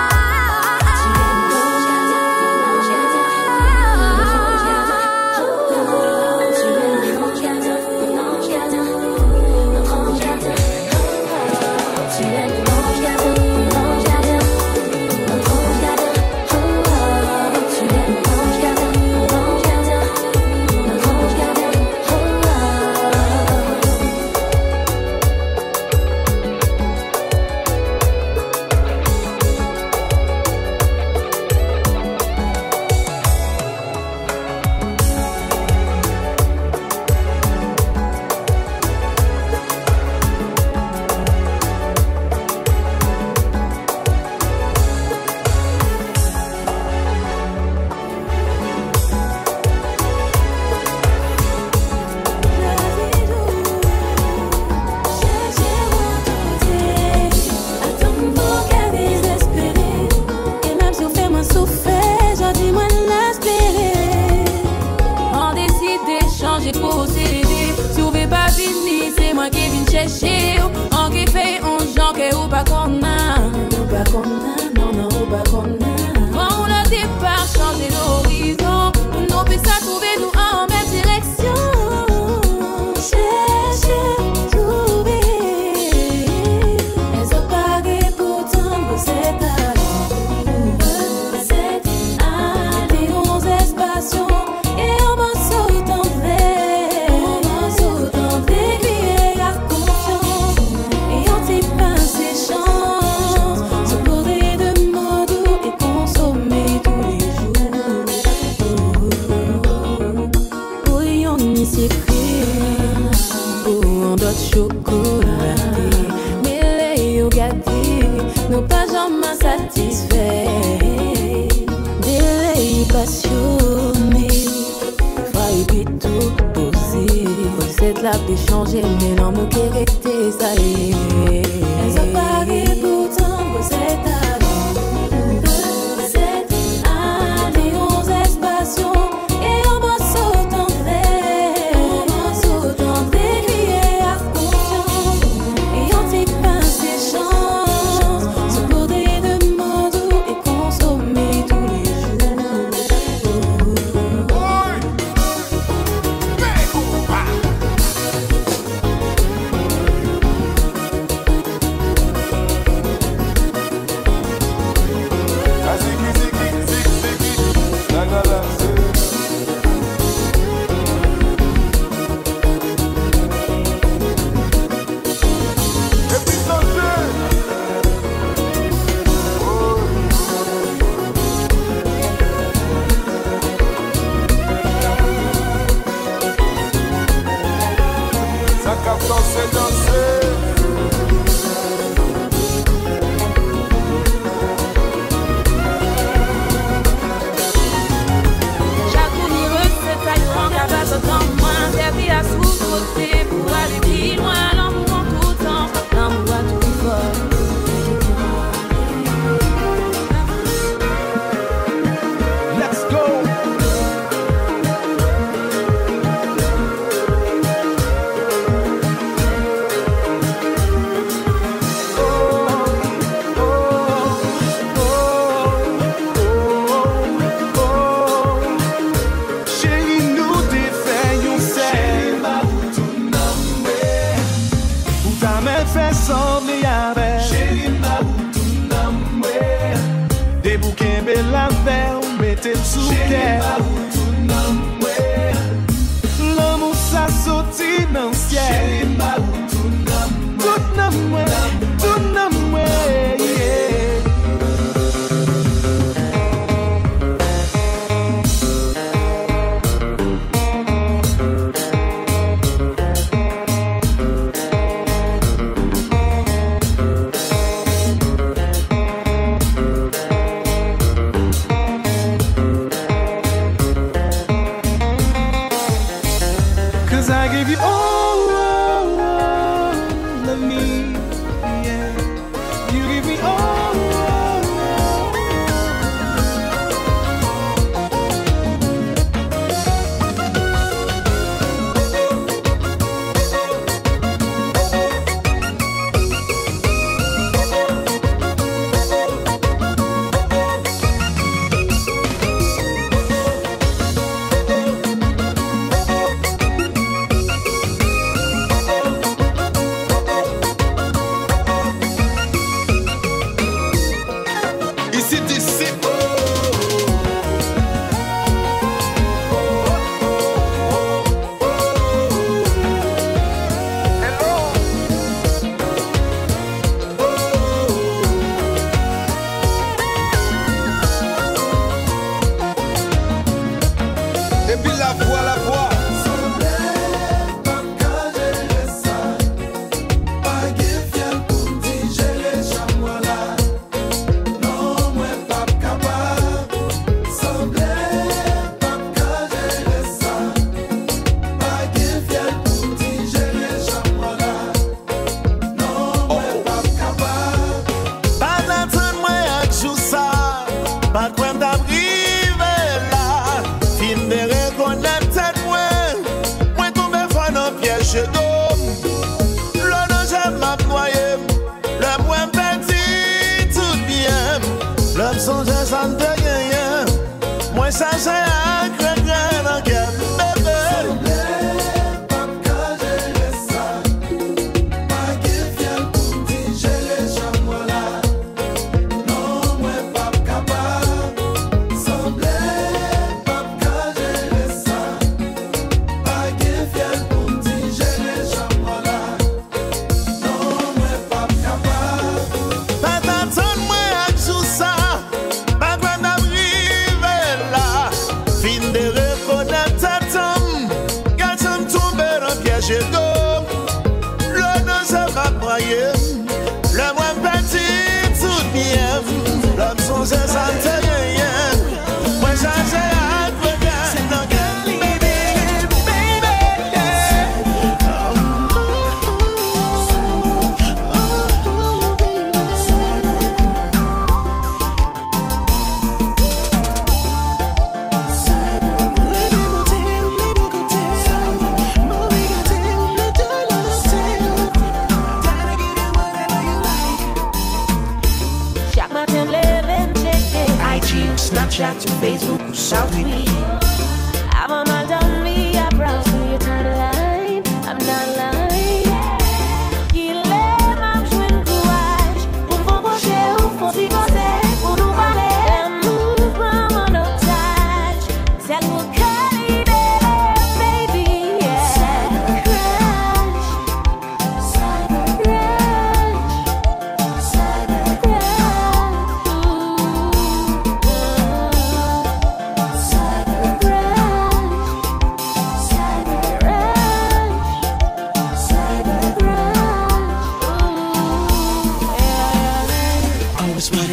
En qui fait un genre que ou pas qu'on a, non, non, ou pas qu'on a. Quand on a départ, changer l'horizon, nous puissions trouver nous en même direction. Chercher, trouver, elles ont pagué pourtant que c'est aller dans espaces et on va sauter vers, chocolaté, mais les gâtés, nos pas jamais satisfaits. Des passionnés, faille tout posé. Cette lave d'échanger, mais non, mon cœur était salé. Elles ont pagué pourtant pour cette année. Cette année, 11 espaces. Et on va sauter crier à confiance. Et on t'y passe des chances. Se porter de mots doux et consommer tous les jours. danser, danser. Dans moi, servi à sous-côté pour aller plus loin. L'amour en tout temps, l'amour à tout fort. Let's go. Des bouquins belles la verre, mettez sous terre. L'amour ça sorti dans le ciel. Tout n'a moué, tout n'a moué. I gave you all of me, yeah. You give me all.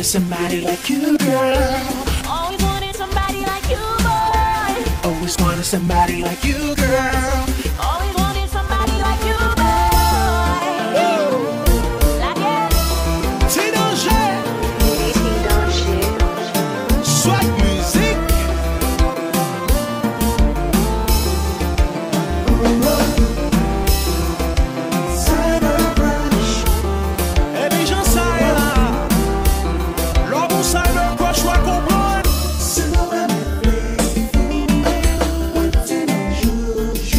somebody like you, girl. Always wanted somebody like you, boy. Always wanted somebody like you, girl. Always wanted somebody like you, boy. C'est danger. Soit musique. Et puis j'en sais là. L'homme sait de quoi je dois comprendre.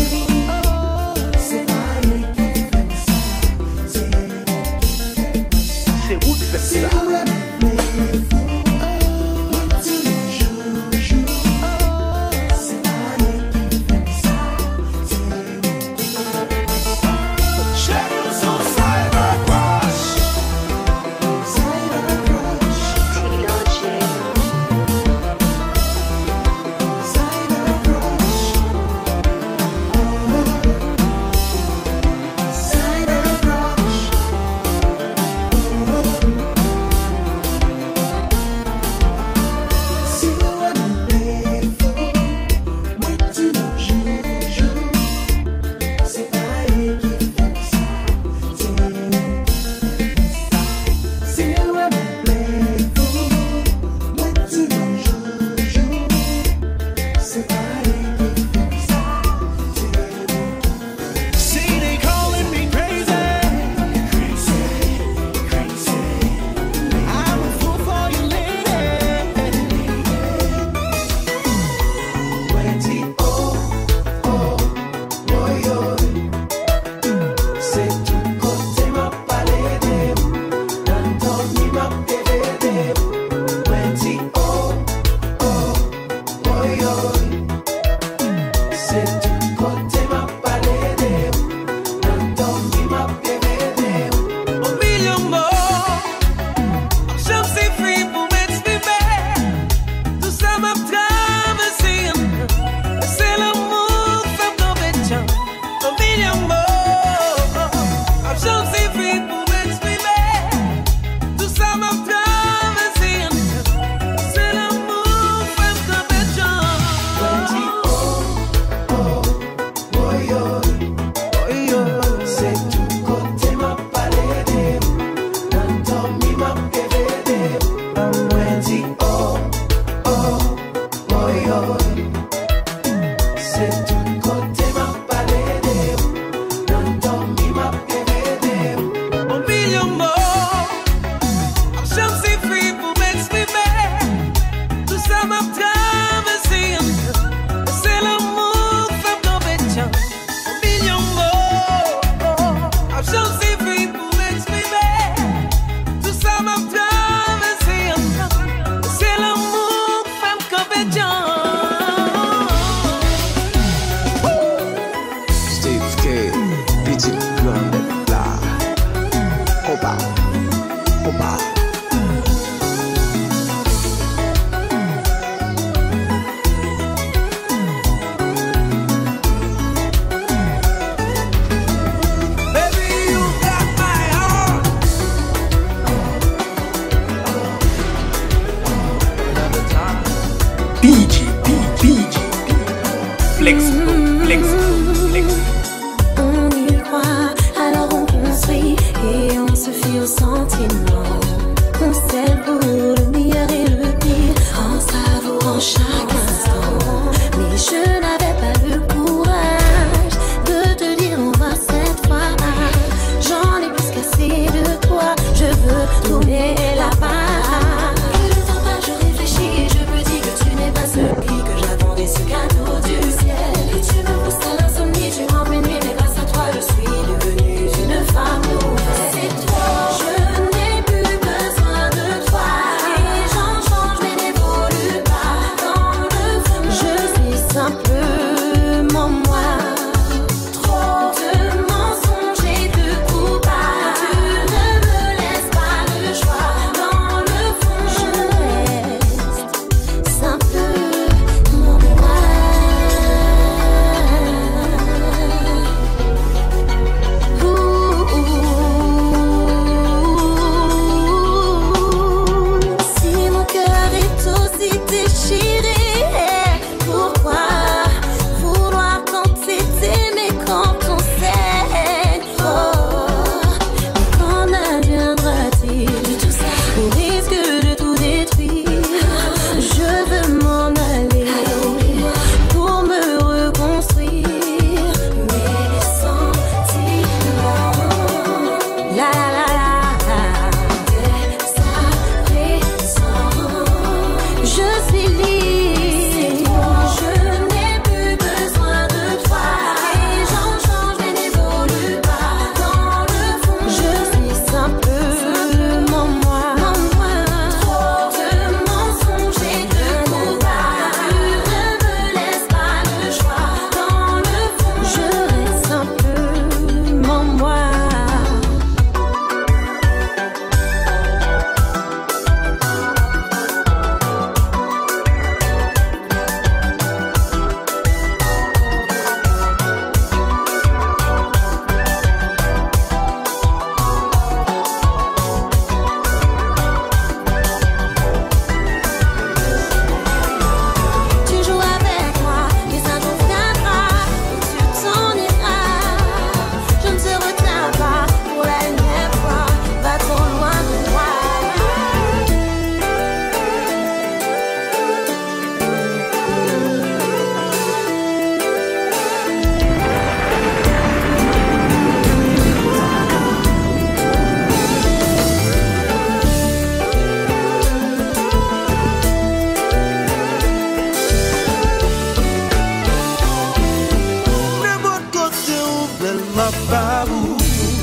ma babou.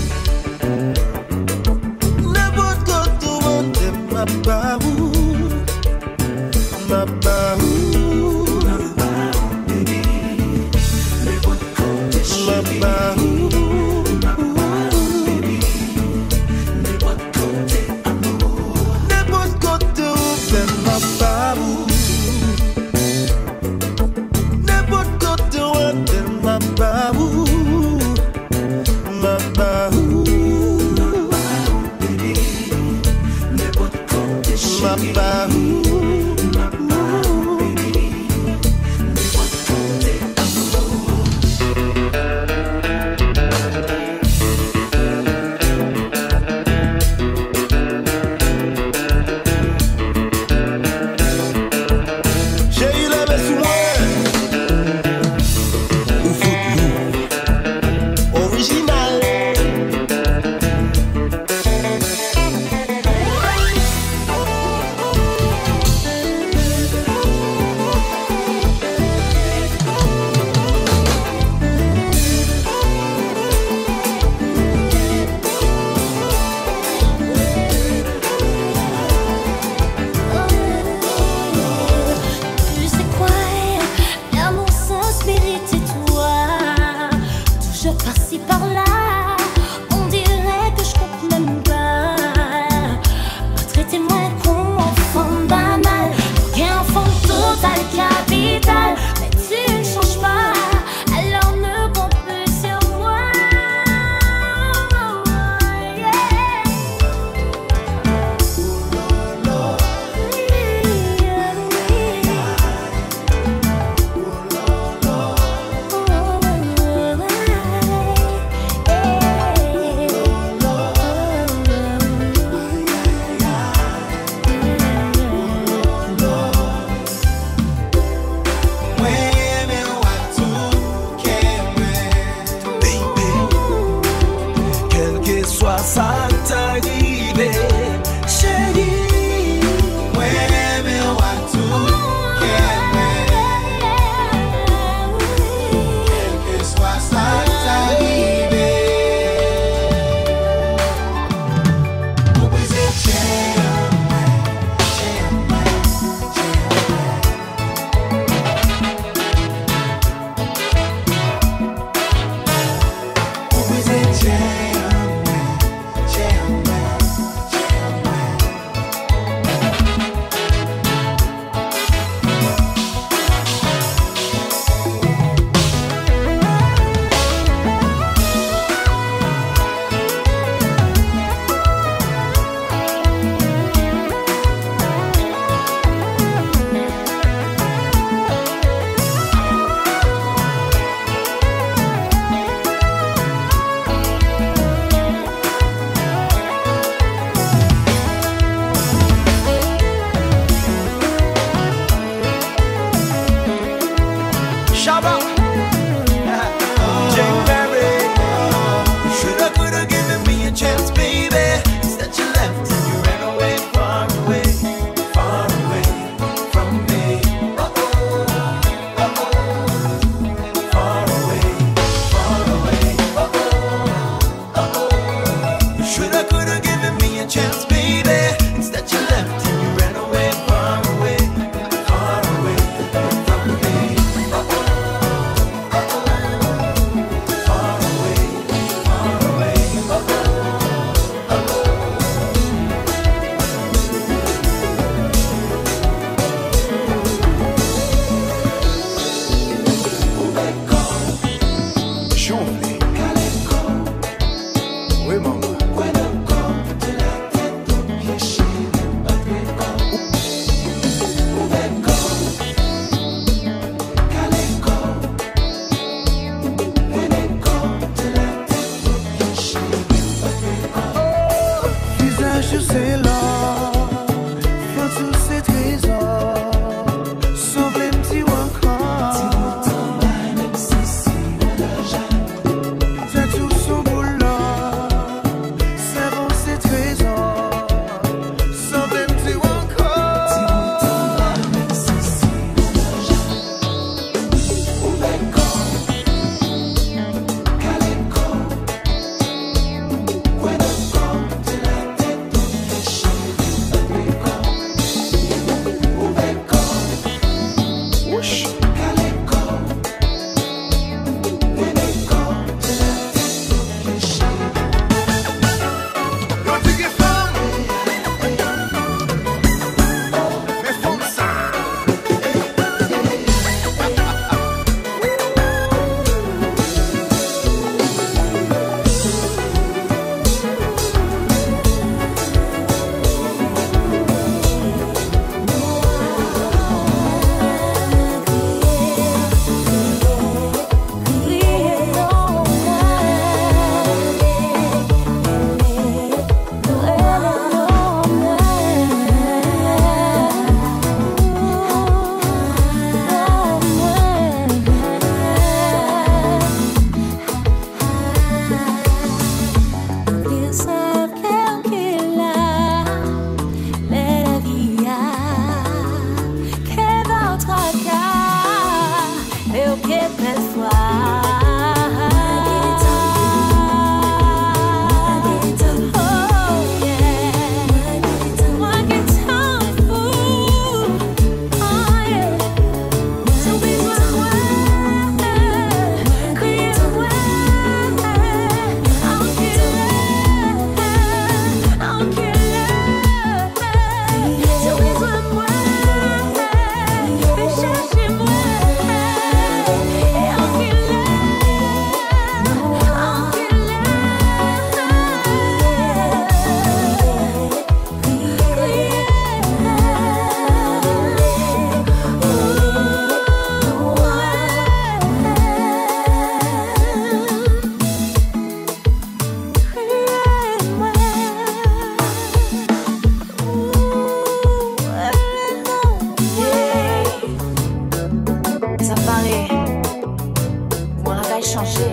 N'importe quoi tout monde ma babou. Ma babou. Ma babou.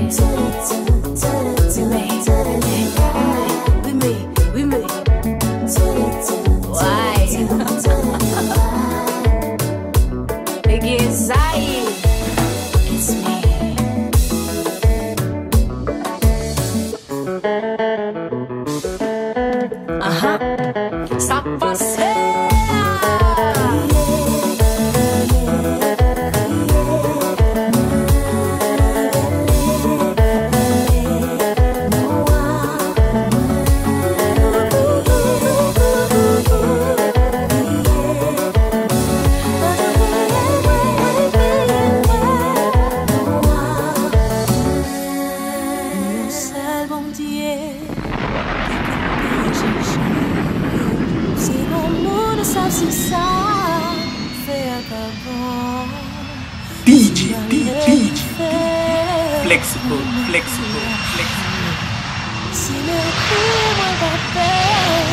Flexible. Si le coup, moi,